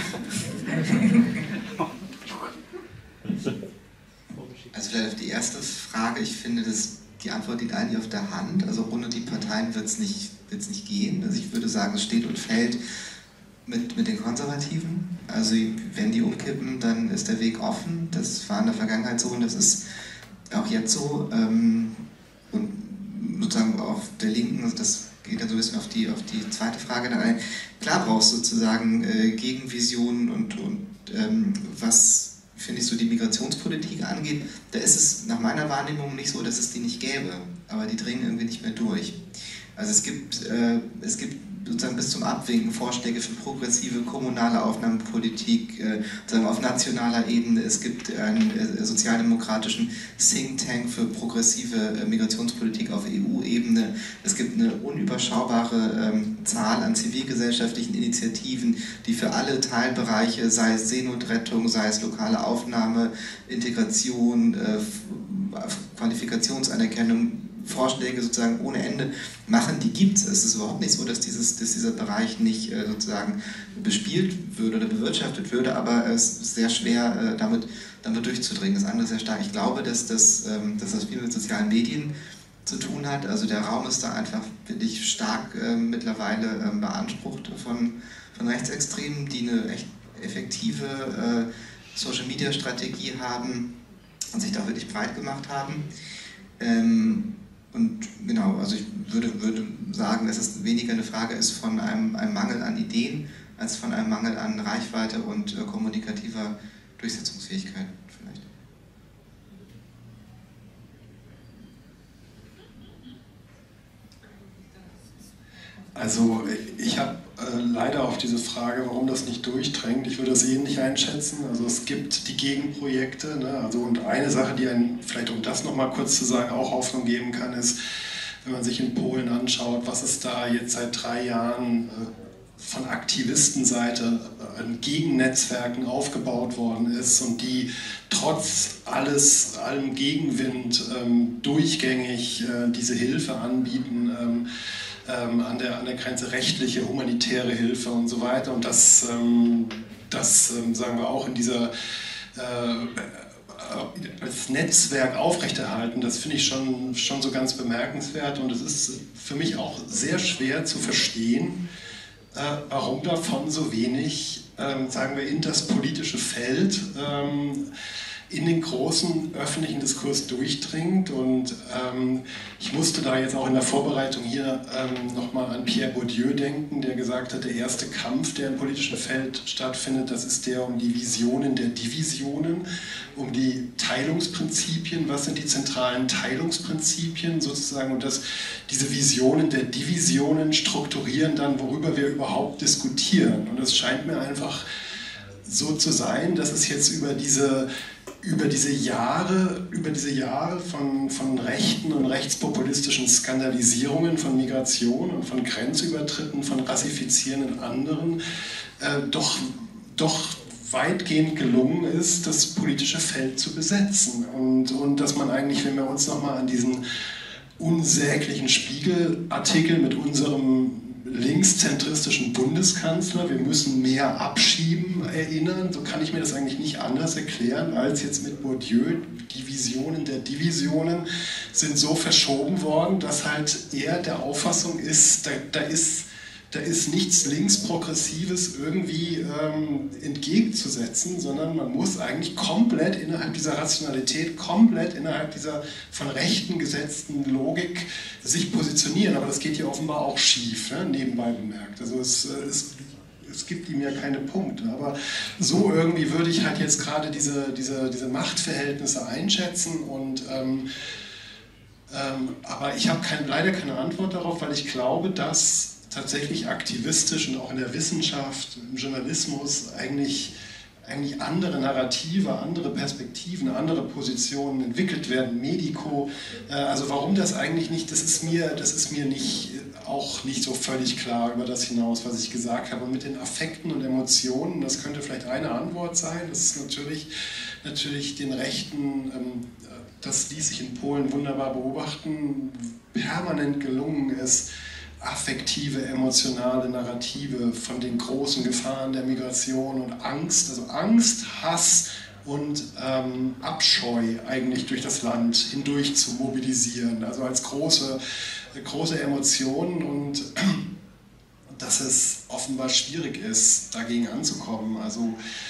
Also vielleicht auf die erste Frage, ich finde, dass die Antwort liegt eigentlich auf der Hand. Also ohne die Parteien wird es nicht gehen. Also ich würde sagen, es steht und fällt mit den Konservativen. Also wenn die umkippen, dann ist der Weg offen. Das war in der Vergangenheit so und das ist auch jetzt so. Und sozusagen auf der Linken, das geht dann so ein bisschen auf die zweite Frage dann ein. Klar brauchst du sozusagen Gegenvisionen und was, finde ich, so die Migrationspolitik angeht, da ist es nach meiner Wahrnehmung nicht so, dass es die nicht gäbe, aber die dringen irgendwie nicht mehr durch. Also es gibt sozusagen bis zum Abwinken Vorschläge für progressive kommunale Aufnahmepolitik, sozusagen auf nationaler Ebene. Es gibt einen sozialdemokratischen Think Tank für progressive Migrationspolitik auf EU-Ebene. Es gibt eine unüberschaubare Zahl an zivilgesellschaftlichen Initiativen, die für alle Teilbereiche, sei es Seenotrettung, sei es lokale Aufnahme, Integration, Qualifikationsanerkennung, Vorschläge sozusagen ohne Ende machen, die gibt es. Es ist überhaupt nicht so, dass dieser Bereich nicht sozusagen bespielt würde oder bewirtschaftet würde, aber es ist sehr schwer, damit durchzudringen. Das andere sehr stark. Ich glaube, dass das viel mit sozialen Medien zu tun hat. Also der Raum ist da einfach, finde ich, stark mittlerweile beansprucht von Rechtsextremen, die eine echt effektive Social-Media-Strategie haben und sich da wirklich breit gemacht haben. Und genau, also ich würde sagen, dass es weniger eine Frage ist von einem Mangel an Ideen, als von einem Mangel an Reichweite und kommunikativer Durchsetzungsfähigkeit vielleicht. Also ich habe leider auf diese Frage, warum das nicht durchdrängt, ich würde das ähnlich einschätzen. Also es gibt die Gegenprojekte, ne? Also, und eine Sache, die einen, vielleicht um das nochmal kurz zu sagen, auch Hoffnung geben kann, ist, wenn man sich in Polen anschaut, was ist da jetzt seit 3 Jahren von Aktivistenseite an Gegennetzwerken aufgebaut worden ist und die trotz allem Gegenwind durchgängig diese Hilfe anbieten, an der Grenze rechtliche, humanitäre Hilfe und so weiter. Und das sagen wir auch in dieser als Netzwerk aufrechterhalten, das finde ich schon so ganz bemerkenswert. Und es ist für mich auch sehr schwer zu verstehen, warum davon so wenig, sagen wir, in das politische Feld in den großen öffentlichen Diskurs durchdringt. Und ich musste da jetzt auch in der Vorbereitung hier nochmal an Pierre Bourdieu denken, der gesagt hat, der erste Kampf, der im politischen Feld stattfindet, das ist der um die Visionen der Divisionen, um die Teilungsprinzipien. Was sind die zentralen Teilungsprinzipien sozusagen? Und diese Visionen der Divisionen strukturieren dann, worüber wir überhaupt diskutieren. Und es scheint mir einfach so zu sein, dass es jetzt über diese Jahre von rechten und rechtspopulistischen Skandalisierungen von Migration und von Grenzübertritten, von rassifizierenden anderen, doch weitgehend gelungen ist, das politische Feld zu besetzen. Und dass man eigentlich, wenn wir uns nochmal an diesen unsäglichen Spiegelartikel mit unserem linkszentristischen Bundeskanzler, wir müssen mehr abschieben, erinnern, so kann ich mir das eigentlich nicht anders erklären, als jetzt mit Bourdieu. Die Visionen der Divisionen sind so verschoben worden, dass halt er der Auffassung ist, da ist nichts Linksprogressives irgendwie entgegenzusetzen, sondern man muss eigentlich komplett innerhalb dieser Rationalität, komplett innerhalb dieser von Rechten gesetzten Logik sich positionieren. Aber das geht hier offenbar auch schief, ne? Nebenbei bemerkt. Also es gibt ihm ja keine Punkte. Aber so irgendwie würde ich halt jetzt gerade diese Machtverhältnisse einschätzen und aber ich habe leider keine Antwort darauf, weil ich glaube, dass tatsächlich aktivistisch und auch in der Wissenschaft, im Journalismus eigentlich andere Narrative, andere Perspektiven, andere Positionen entwickelt werden, Medico. Also warum das eigentlich nicht, das ist mir auch nicht so völlig klar über das hinaus, was ich gesagt habe. Und mit den Affekten und Emotionen, das könnte vielleicht eine Antwort sein. Das ist natürlich den Rechten, das ließ sich in Polen wunderbar beobachten, permanent gelungen ist, affektive, emotionale Narrative von den großen Gefahren der Migration und Angst, also Angst, Hass und Abscheu eigentlich durch das Land hindurch zu mobilisieren, also als große Emotionen, und dass es offenbar schwierig ist, dagegen anzukommen. Also,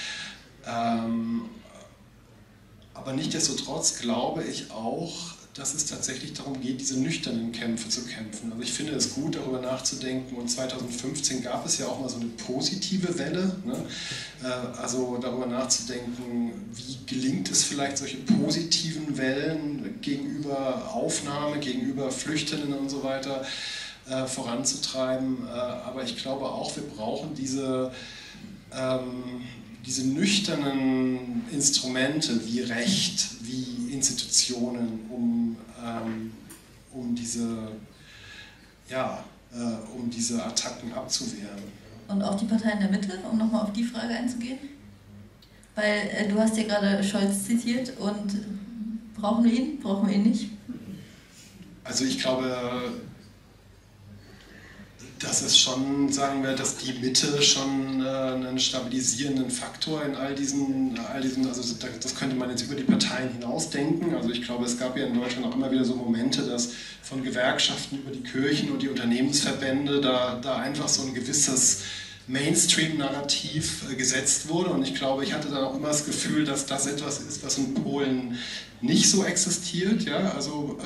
aber nichtsdestotrotz glaube ich auch, dass es tatsächlich darum geht, diese nüchternen Kämpfe zu kämpfen. Also ich finde es gut, darüber nachzudenken, und 2015 gab es ja auch mal so eine positive Welle, ne? Also darüber nachzudenken, wie gelingt es vielleicht, solche positiven Wellen gegenüber Aufnahme, gegenüber Flüchtenden und so weiter voranzutreiben. Aber ich glaube auch, wir brauchen diese nüchternen Instrumente wie Recht, wie Institutionen, um diese Attacken abzuwehren. Und auch die Parteien der Mitte, um nochmal auf die Frage einzugehen? Weil du hast ja gerade Scholz zitiert, und brauchen wir ihn nicht? Also ich glaube, das ist schon, sagen wir, dass die Mitte schon einen stabilisierenden Faktor in all diesen, also das könnte man jetzt über die Parteien hinaus denken. Also ich glaube, es gab ja in Deutschland auch immer wieder so Momente, dass von Gewerkschaften über die Kirchen und die Unternehmensverbände da einfach so ein gewisses Mainstream-Narrativ gesetzt wurde, und ich glaube, ich hatte dann auch immer das Gefühl, dass das etwas ist, was in Polen nicht so existiert, ja, also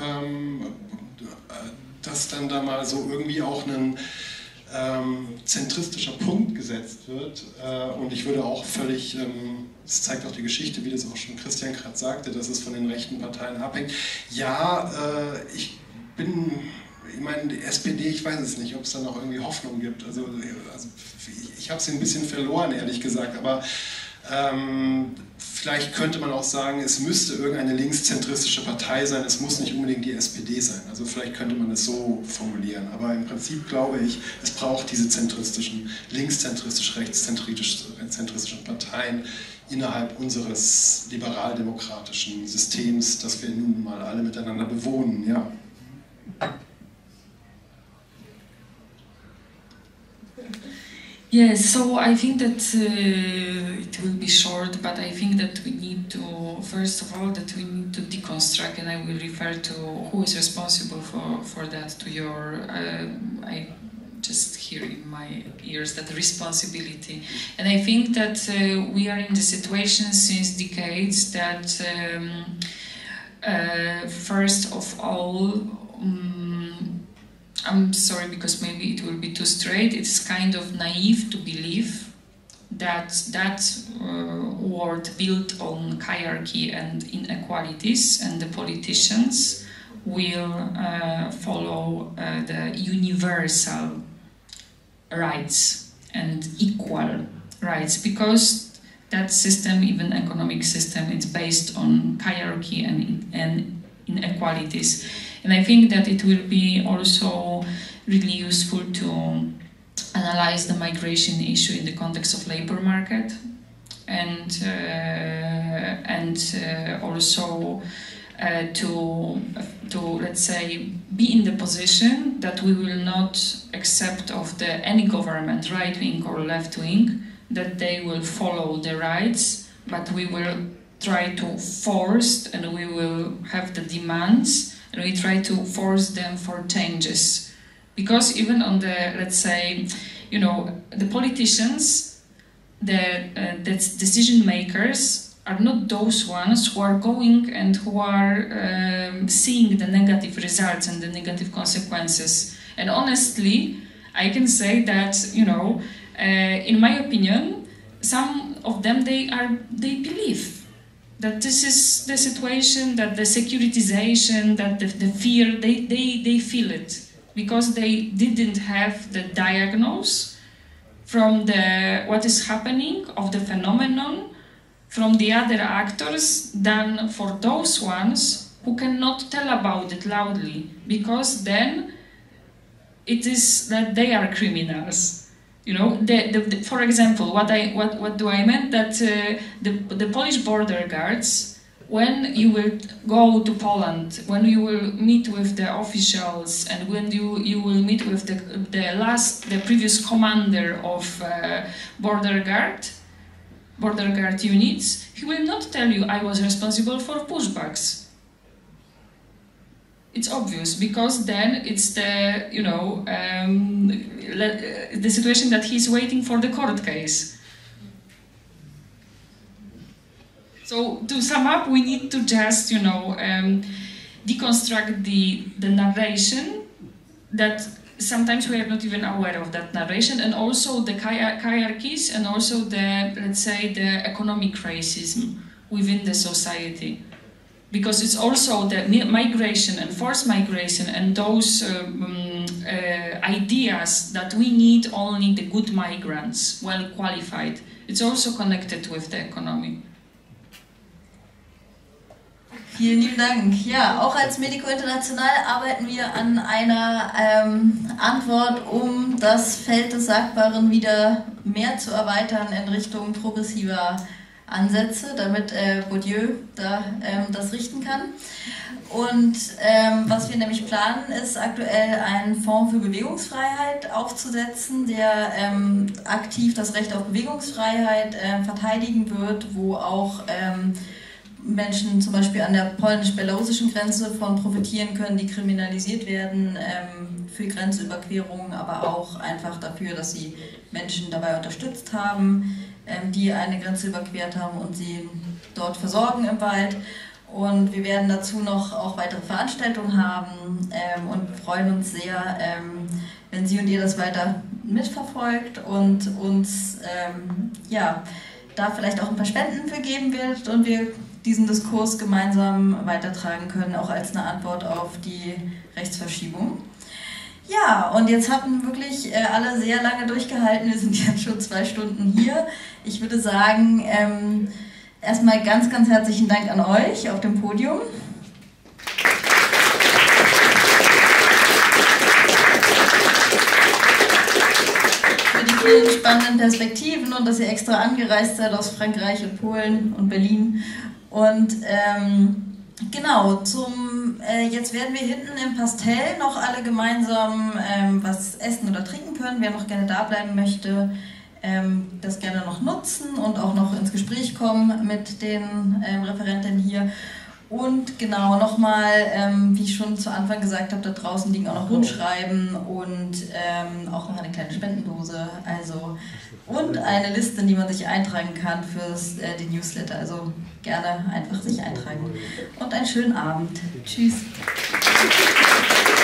dass dann da mal so irgendwie auch ein zentristischer Punkt gesetzt wird, und ich würde auch völlig, das zeigt auch die Geschichte, wie das auch schon Christian gerade sagte, dass es von den rechten Parteien abhängt. Ja, ich meine, die SPD, ich weiß es nicht, ob es da noch irgendwie Hoffnung gibt, also ich habe sie ein bisschen verloren, ehrlich gesagt, aber vielleicht könnte man auch sagen, es müsste irgendeine linkszentristische Partei sein, es muss nicht unbedingt die SPD sein. Also vielleicht könnte man es so formulieren. Aber im Prinzip glaube ich, es braucht diese zentristischen, linkszentristisch, rechtszentristischen Parteien innerhalb unseres liberaldemokratischen Systems, das wir nun mal alle miteinander bewohnen. Ja. Yes, so I think that it will be short, but I think that we need to, first of all, that we need to deconstruct, and I will refer to who is responsible for that, to your, I just hear in my ears that responsibility. And I think that we are in the situation since decades that, first of all, I'm sorry because maybe it will be too straight, it's kind of naive to believe that world built on hierarchy and inequalities, and the politicians will follow the universal rights and equal rights, because that system, even economic system, it's based on hierarchy and inequalities. And I think that it will be also really useful to analyze the migration issue in the context of labor market, and also to let's say be in the position that we will not accept of any government, right wing or left wing, that they will follow the rights, but we will try to force, and we will have the demands, and we try to force them for changes. Because even on the, let's say, you know, the politicians, the decision makers are not those ones who are going and who are seeing the negative results and the negative consequences. And honestly, I can say that, you know, in my opinion, some of them, they believe that this is the situation, that the securitization, that the fear, they feel it. because they didn't have the diagnosis from what is happening of the phenomenon from the other actors than for those ones who cannot tell about it loudly, because then it is that they are criminals. You know, for example, what do I mean? That the Polish border guards, when you will go to Poland, when you will meet with the officials, and when you will meet with the previous commander of border guard units, he will not tell you, I was responsible for pushbacks. It's obvious, because then it's the, you know, the situation that he's waiting for the court case. So to sum up, we need to just, you know, deconstruct the narration, that sometimes we are not even aware of that narration, and also the hierarchies, and also the, let's say, the economic racism within the society. Because it's also the migration and forced migration and those ideas that we need only the good migrants, well qualified. It's also connected with the economy. Vielen lieben Dank. Ja, auch als Medico International arbeiten wir an einer Antwort, um das Feld des Sagbaren wieder mehr zu erweitern in Richtung progressiver Ansätze, damit Bourdieu da das richten kann. Und was wir nämlich planen, ist aktuell einen Fonds für Bewegungsfreiheit aufzusetzen, der aktiv das Recht auf Bewegungsfreiheit verteidigen wird, wo auch Menschen zum Beispiel an der polnisch-belarussischen Grenze von profitieren können, die kriminalisiert werden für Grenzüberquerungen, aber auch einfach dafür, dass sie Menschen dabei unterstützt haben, die eine Grenze überquert haben und sie dort versorgen im Wald. Und wir werden dazu noch auch weitere Veranstaltungen haben und freuen uns sehr, wenn Sie und ihr das weiter mitverfolgt und uns ja, da vielleicht auch ein paar Spenden für geben wird und wir diesen Diskurs gemeinsam weitertragen können, auch als eine Antwort auf die Rechtsverschiebung. Ja, und jetzt haben wirklich alle sehr lange durchgehalten. Wir sind jetzt schon 2 Stunden hier. Ich würde sagen, erstmal ganz, ganz herzlichen Dank an euch auf dem Podium. Für die vielen spannenden Perspektiven und dass ihr extra angereist seid aus Frankreich und Polen und Berlin. Und genau, jetzt werden wir hinten im Pastell noch alle gemeinsam was essen oder trinken können. Wer noch gerne da bleiben möchte, das gerne noch nutzen und auch noch ins Gespräch kommen mit den Referentinnen hier. Und genau, nochmal, wie ich schon zu Anfang gesagt habe, da draußen liegen auch noch Rundschreiben und auch noch eine kleine Spendendose. Also, und eine Liste, in die man sich eintragen kann für den Newsletter. Also gerne einfach sich eintragen. Und einen schönen Abend. Tschüss.